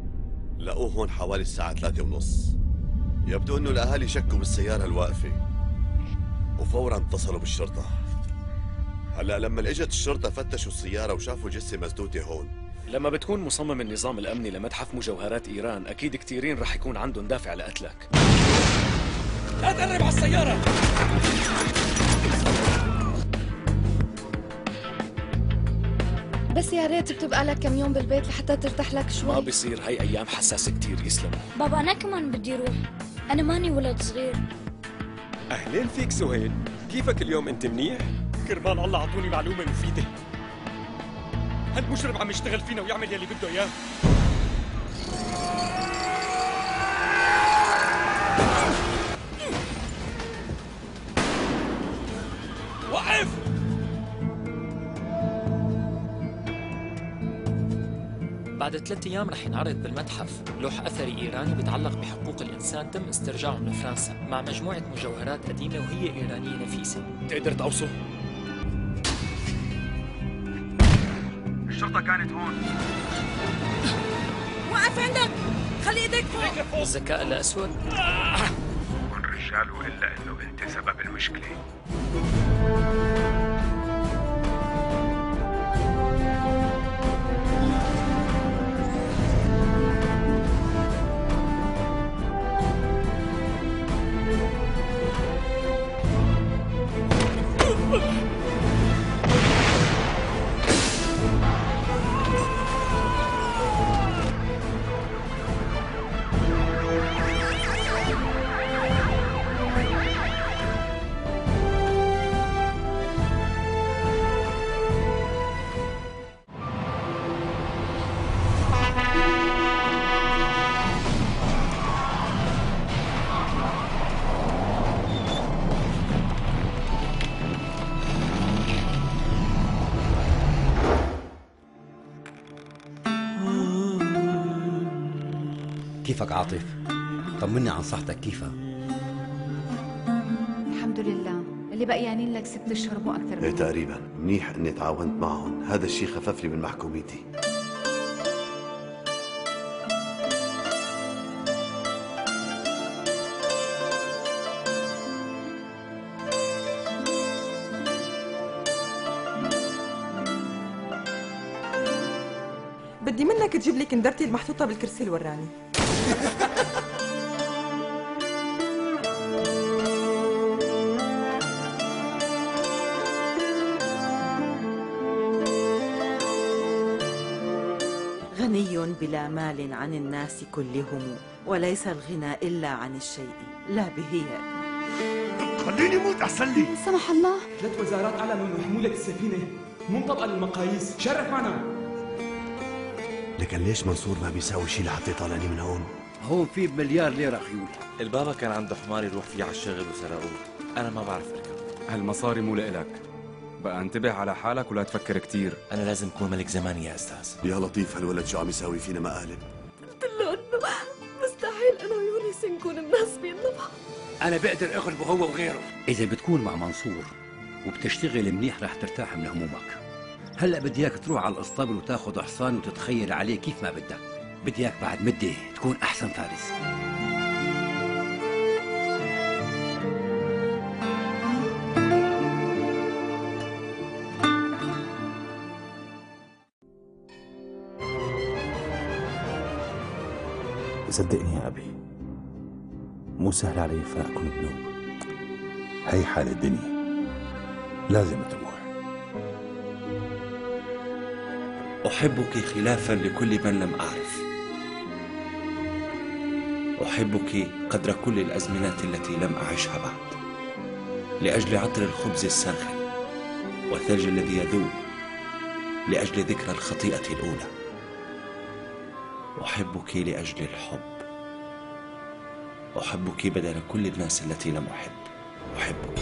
لقوه هون حوالي الساعة ثلاثة ونص. يبدو انه الاهالي شكوا بالسيارة الواقفة وفورا اتصلوا بالشرطة. هلا لما اجت الشرطة فتشوا السيارة وشافوا جثة مسدودة هون. لما بتكون مصمم النظام الأمني لمتحف مجوهرات إيران، أكيد كثيرين رح يكون عندهم دافع لقتلك. لا تقرب على السيارة! بس يا ريت بتبقى لك كم يوم بالبيت لحتى ترتاح لك شوي. ما بصير، هاي ايام حساسه كتير. يسلم بابا، انا كمان بدي اروح، انا ماني ولد صغير. اهلين فيك سهيل، كيفك اليوم؟ انت منيح؟ كرمال الله اعطوني معلومه مفيده. هالمشرب عم يشتغل فينا ويعمل يلي بده اياه. وقف! بعد ثلاث أيام رح ينعرض بالمتحف لوح أثري إيراني بيتعلق بحقوق الإنسان تم استرجاعهم لفرنسا مع مجموعة مجوهرات قديمة وهي إيرانية نفيسة. تقدر توصل؟ الشرطة كانت هون. وقف عندك! خلي ايديك فوق! الذكاء الأسود؟ كن رجال وإلا إنه أنت سبب المشكلة. كيفك عاطف؟ طمني عن صحتك كيفها؟ الحمد لله، اللي بقيانين لك ست اشهر مو اكثر من ايه تقريبا. منيح اني تعاونت معهم، هذا الشيء خفف لي من محكوميتي. بدي منك تجيب لي كندرتي المحطوطة بالكرسي الوراني. غني بلا مال عن الناس كلهم، وليس الغنى إلا عن الشيء لا به. خليني موت أحسن لي. سمح الله. ثلاث وزارات أعلنوا إنه حمولة السفينة مو مطابقة للمقاييس، شرف معنا. لكن ليش منصور ما بيساوي شيء لحتى يطالعني من هون؟ هون في بمليار ليرة خيول. البابا كان عنده حمار يروح فيه على الشغل وسرقوه، أنا ما بعرف أركب. هالمصاري مو لإلك، بقى انتبه على حالك ولا تفكر كتير. أنا لازم أكون ملك زماني يا أستاذ. يا لطيف، هالولد شو عم يساوي فينا مقالب؟ قلت له إنه مستحيل أنا ويونس نكون مناسبين لبعض. أنا بقدر أغلبه هو وغيره. إذا بتكون مع منصور وبتشتغل منيح رح ترتاح من همومك. هلا بدي اياك تروح على الاسطبل وتاخذ حصان وتتخيل عليه كيف ما بدك. بدي اياك بعد مده تكون احسن فارس. صدقني يا ابي، مو سهل علي فراقكم بنوب. هي حال الدنيا، لازم تروح. أحبك خلافا لكل من لم أعرف. أحبك قدر كل الأزمنة التي لم أعشها بعد، لأجل عطر الخبز الساخن والثلج الذي يذوب، لأجل ذكرى الخطيئة الأولى. أحبك لأجل الحب، أحبك بدل كل الناس التي لم أحب. أحبك.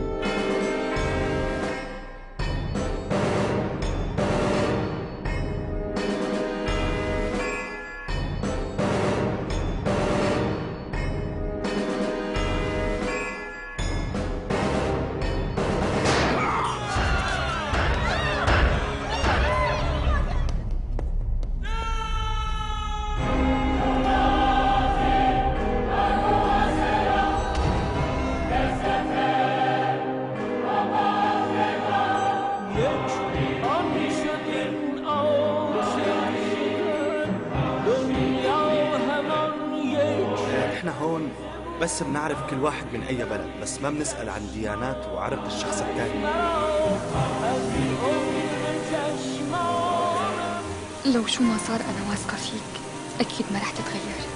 بس بنعرف كل واحد من أي بلد، بس ما بنسأل عن ديانات وعرق الشخص الثاني. لو شو ما صار أنا واثقة فيك، أكيد ما رح تتغير.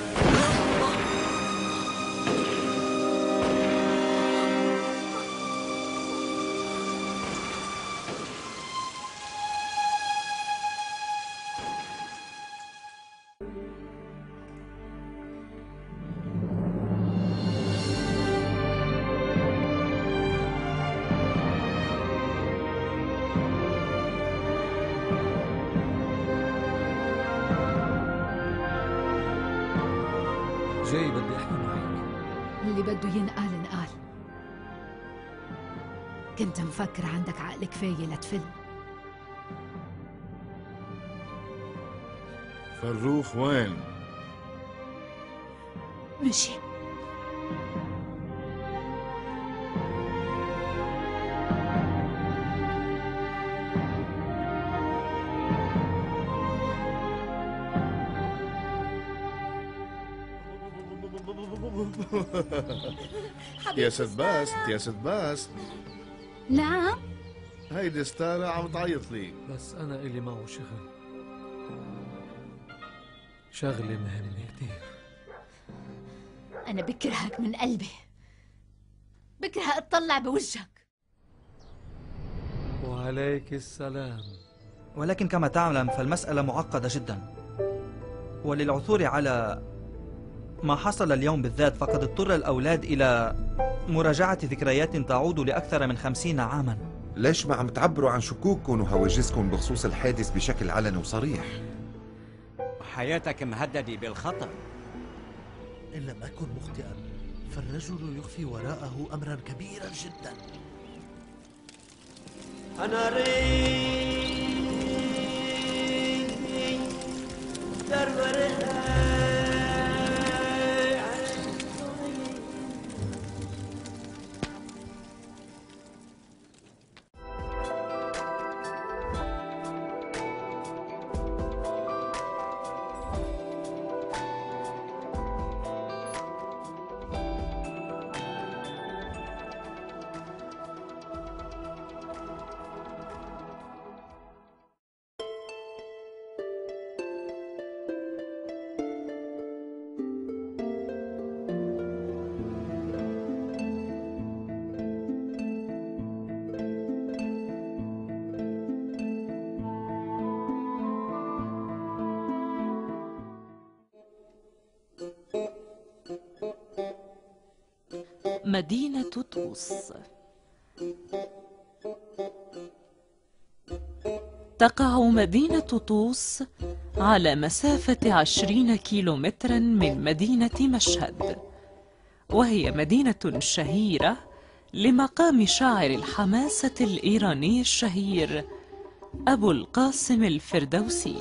جاي بدي احكي معك. اللي بده ينقال انقال. كنت مفكر عندك عقل كفاية لتفل. فروخ وين؟ مشي. يا ست باست يا ست باست. نعم. هيدي ستارة عم تعيط لي. بس أنا إلي معه شغل، شغلة مهمة كتير. أنا بكرهك من قلبي، بكره أتطلع بوجهك. وعليك السلام. ولكن كما تعلم فالمسألة معقدة جدا، وللعثور على ما حصل اليوم بالذات فقد اضطر الأولاد إلى مراجعة ذكريات تعود لأكثر من خمسين عاما. ليش ما عم تعبروا عن شكوككم وهواجسكم بخصوص الحادث بشكل علني وصريح؟ حياتك مهددة بالخطر. إن لم أكن مخطئا فالرجل يخفي وراءه أمرا كبيرا جدا. أنا ري مدينة طوس. تقع مدينة طوس على مسافة عشرين كيلومترا من مدينة مشهد، وهي مدينة شهيرة لمقام شاعر الحماسة الإيراني الشهير أبو القاسم الفردوسي.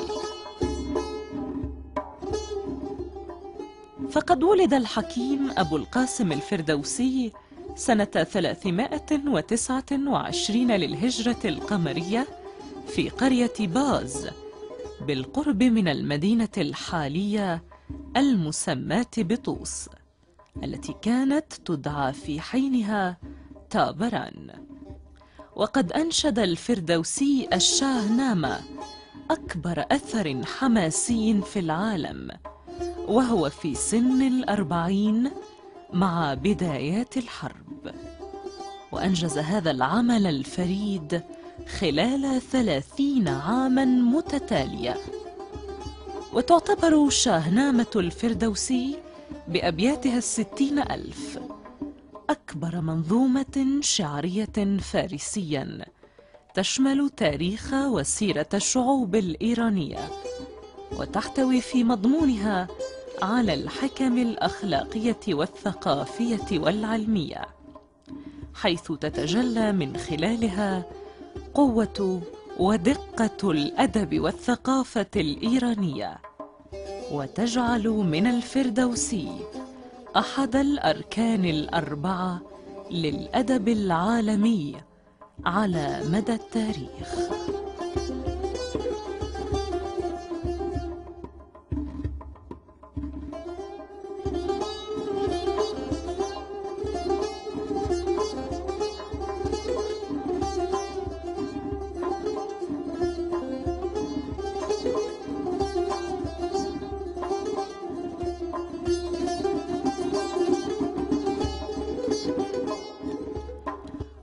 فقد ولد الحكيم أبو القاسم الفردوسي سنة ثلاثمائة وتسعة وعشرين للهجرة القمرية في قرية باز بالقرب من المدينة الحالية المسماة بطوس، التي كانت تدعى في حينها تابران. وقد أنشد الفردوسي الشاهنامة، أكبر أثر حماسي في العالم، وهو في سن الأربعين مع بدايات الحرب، وأنجز هذا العمل الفريد خلال ثلاثين عاما متتالية. وتعتبر شاهنامة الفردوسي بأبياتها الستين ألف أكبر منظومة شعرية فارسيا تشمل تاريخ وسيرة الشعوب الإيرانية، وتحتوي في مضمونها على الحكم الأخلاقية والثقافية والعلمية، حيث تتجلى من خلالها قوة ودقة الأدب والثقافة الإيرانية، وتجعل من الفردوسي أحد الأركان الأربعة للأدب العالمي على مدى التاريخ.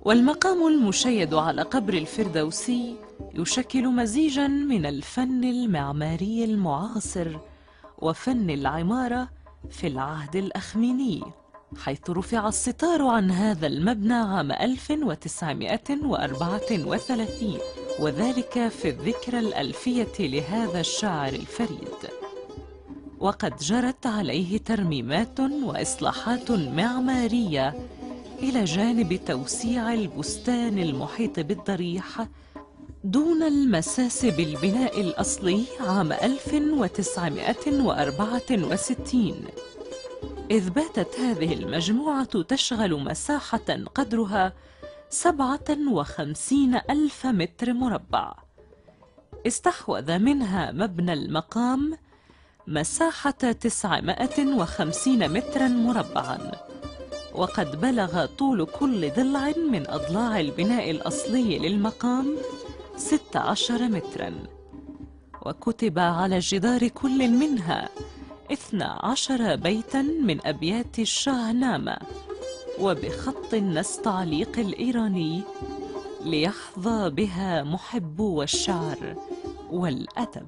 والمقام المشيد على قبر الفردوسي يشكل مزيجا من الفن المعماري المعاصر وفن العمارة في العهد الأخميني، حيث رفع الستار عن هذا المبنى عام ألف وتسعمائة وأربعة وثلاثين، وذلك في الذكرى الألفية لهذا الشاعر الفريد. وقد جرت عليه ترميمات وإصلاحات معمارية إلى جانب توسيع البستان المحيط بالضريح دون المساس بالبناء الأصلي عام ألف وتسعمائة وأربعة وستين، إذ باتت هذه المجموعة تشغل مساحة قدرها سبعة وخمسين ألف متر مربع. استحوذ منها مبنى المقام مساحة تسعمائة وخمسين مترا مربعا، وقد بلغ طول كل ضلع من أضلاع البناء الأصلي للمقام ستة عشر مترا، وكتب على جدار كل منها اثنا عشر بيتا من أبيات الشاهنامة وبخط النستعليق الإيراني ليحظى بها محبو الشعر والأدب.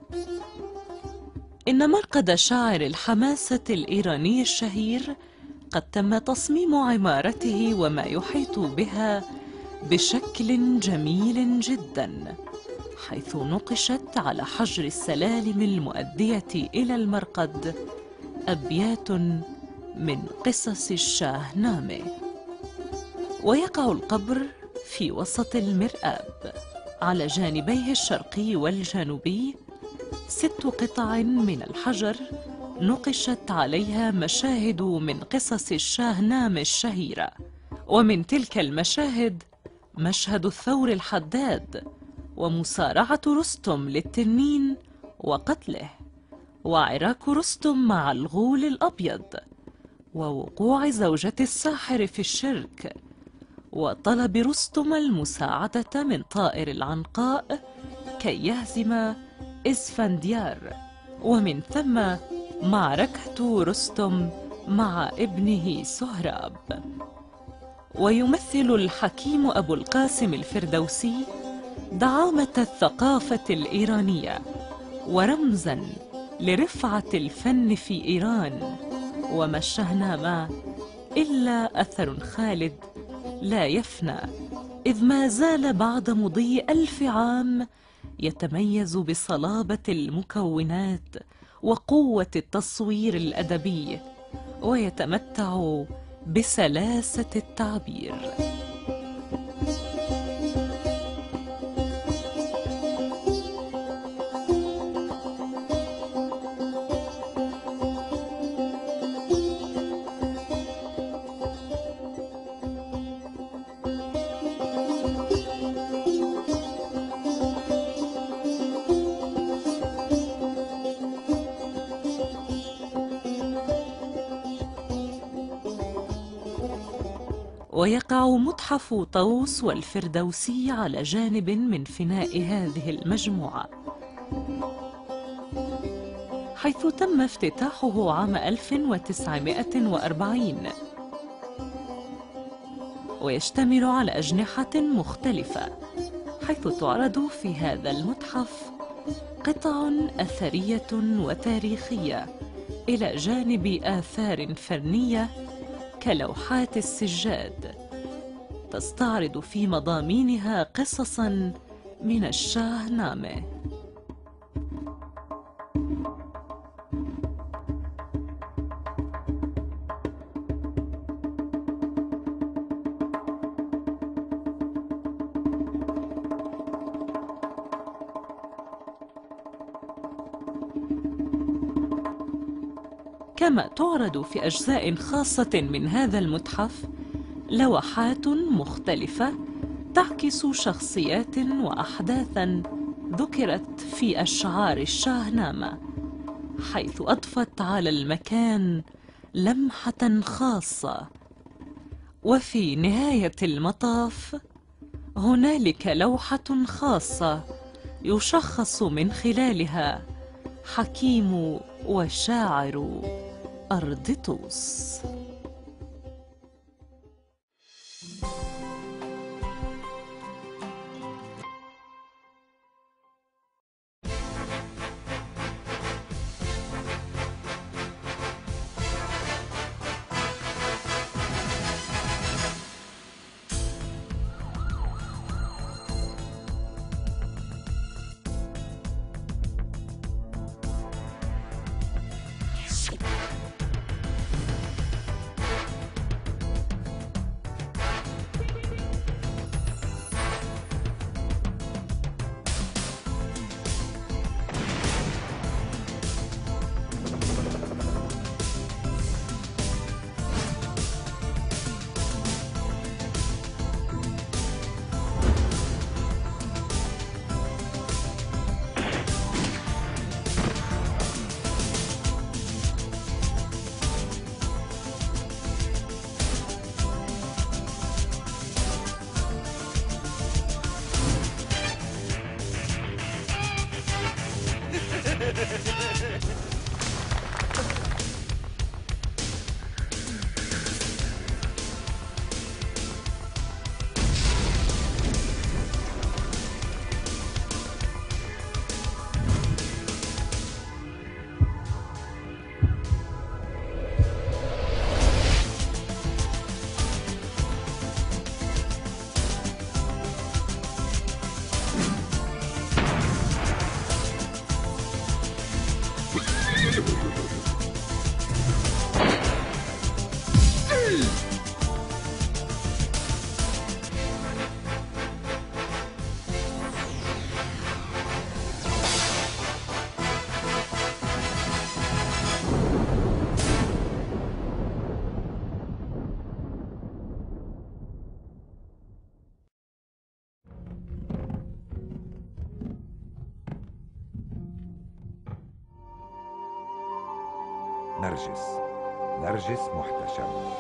إن مرقد شاعر الحماسة الإيراني الشهير قد تم تصميم عمارته وما يحيط بها بشكل جميل جدا، حيث نقشت على حجر السلالم المؤدية إلى المرقد أبيات من قصص الشاهنامة. ويقع القبر في وسط المرآب، على جانبيه الشرقي والجنوبي ست قطع من الحجر نقشت عليها مشاهد من قصص الشاهنامة الشهيرة، ومن تلك المشاهد مشهد الثور الحداد ومصارعة رستم للتنين وقتله، وعراك رستم مع الغول الأبيض، ووقوع زوجة الساحر في الشرك، وطلب رستم المساعدة من طائر العنقاء كي يهزم إسفنديار، ومن ثم معركة رستم مع ابنه سهراب. ويمثل الحكيم أبو القاسم الفردوسي دعامة الثقافة الإيرانية ورمزاً لرفعة الفن في إيران، وما الشاهنامة إلا أثر خالد لا يفنى، إذ ما زال بعد مضي ألف عام يتميز بصلابة المكونات وقوة التصوير الأدبي، ويتمتع بسلاسة التعبير. ويقع متحف طوس والفردوسي على جانب من فناء هذه المجموعة، حيث تم افتتاحه عام ألف وتسعمائة وأربعين، ويشتمل على أجنحة مختلفة، حيث تعرض في هذا المتحف قطع أثرية وتاريخية إلى جانب آثار فنية كلوحات السجاد، تستعرض في مضامينها قصصاً من الشاهنامة. كما تعرض في أجزاء خاصة من هذا المتحف لوحات مختلفة تعكس شخصيات وأحداثاً ذكرت في أشعار الشاهنامة، حيث أضفت على المكان لمحة خاصة. وفي نهاية المطاف هنالك لوحة خاصة يشخص من خلالها حكيم وشاعر أرض طوس. نرجس نرجس محتشم.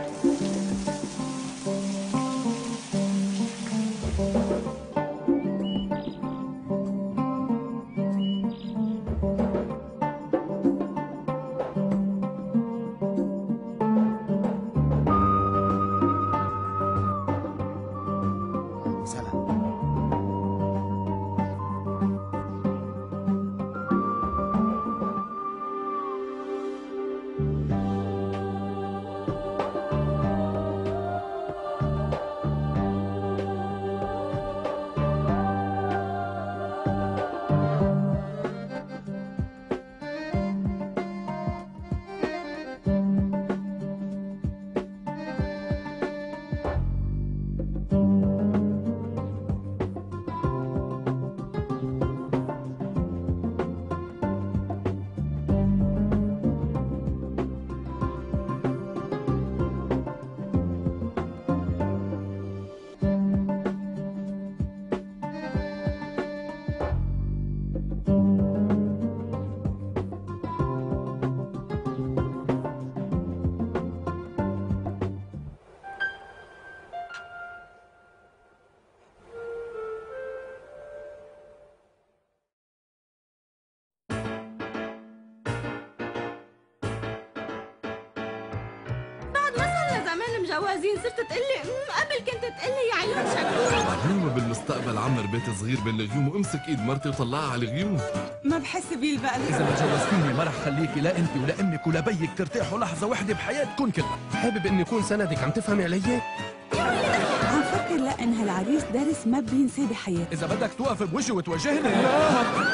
جوازين صرت تقلي قبل كنت تقلي يا عيون شكور. بعدين بالمستقبل عمر بيت صغير بالغيوم وامسك ايد مرتي وطلعها على الغيوم. ما بحس بيلبق لي. اذا ما جوزتيني ما رح خليكي لا انت ولا امك ولا بيك ترتاحوا لحظه وحده بحياتكم كلها. حابب اني اكون سندك، عم تفهمي علي؟ عم فكر لا ان هالعريس دارس ما بينسى بحياته. اذا بدك توقف بوجهي وتواجهني لا.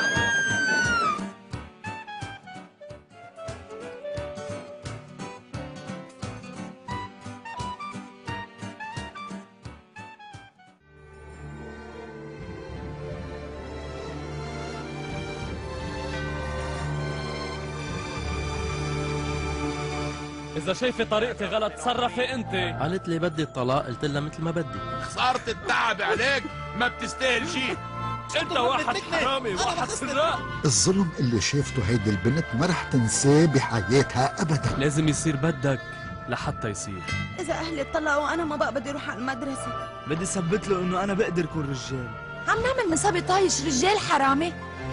إذا شايفة طريقتي غلط تصرفي أنت. قالت لي بدي الطلاق، قلت لها مثل ما بدي. خسارة التعب عليك، ما بتستاهل شيء. أنت واحد حرامي، واحد سراق. الظلم اللي شافته هيدي البنت ما رح تنساه بحياتها أبدا. لازم يصير بدك لحتى يصير. إذا أهلي اتطلقوا أنا ما بقى بدي أروح على المدرسة. بدي ثبت له إنه أنا بقدر أكون رجال. عم نعمل نصابي طايش رجال حرامي.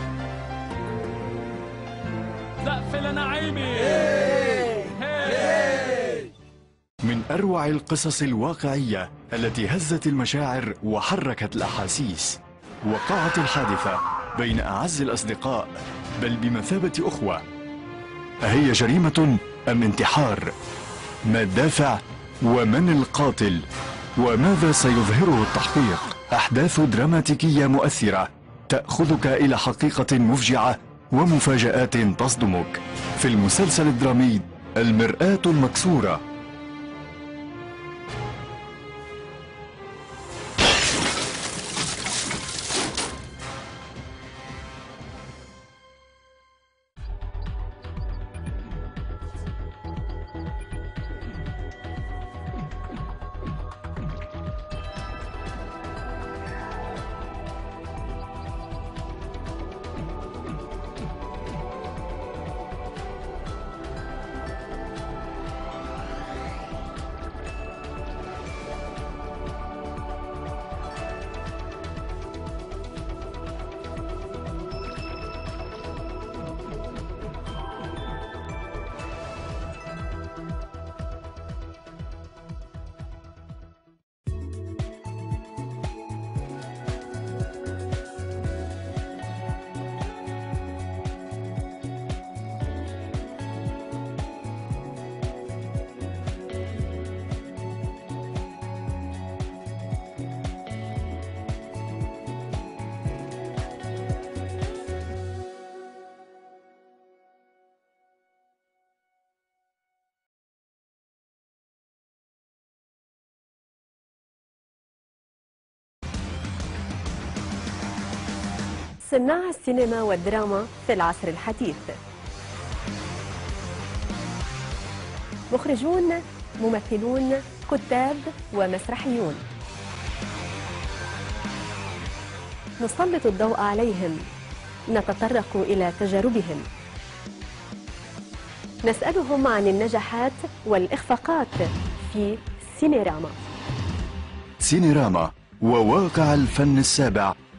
زقفة لنعيمي. من أروع القصص الواقعية التي هزت المشاعر وحركت الأحاسيس، وقعت الحادثة بين أعز الأصدقاء بل بمثابة أخوة. أهي جريمة أم انتحار؟ ما الدافع ومن القاتل؟ وماذا سيظهره التحقيق؟ أحداث دراماتيكية مؤثرة تأخذك إلى حقيقة مفجعة ومفاجآت تصدمك في المسلسل الدرامي المرآة المكسورة. صناع السينما والدراما في العصر الحديث. مخرجون، ممثلون، كتاب ومسرحيون. نسلط الضوء عليهم، نتطرق إلى تجاربهم. نسألهم عن النجاحات والإخفاقات في سينيراما. سينيراما وواقع الفن السابع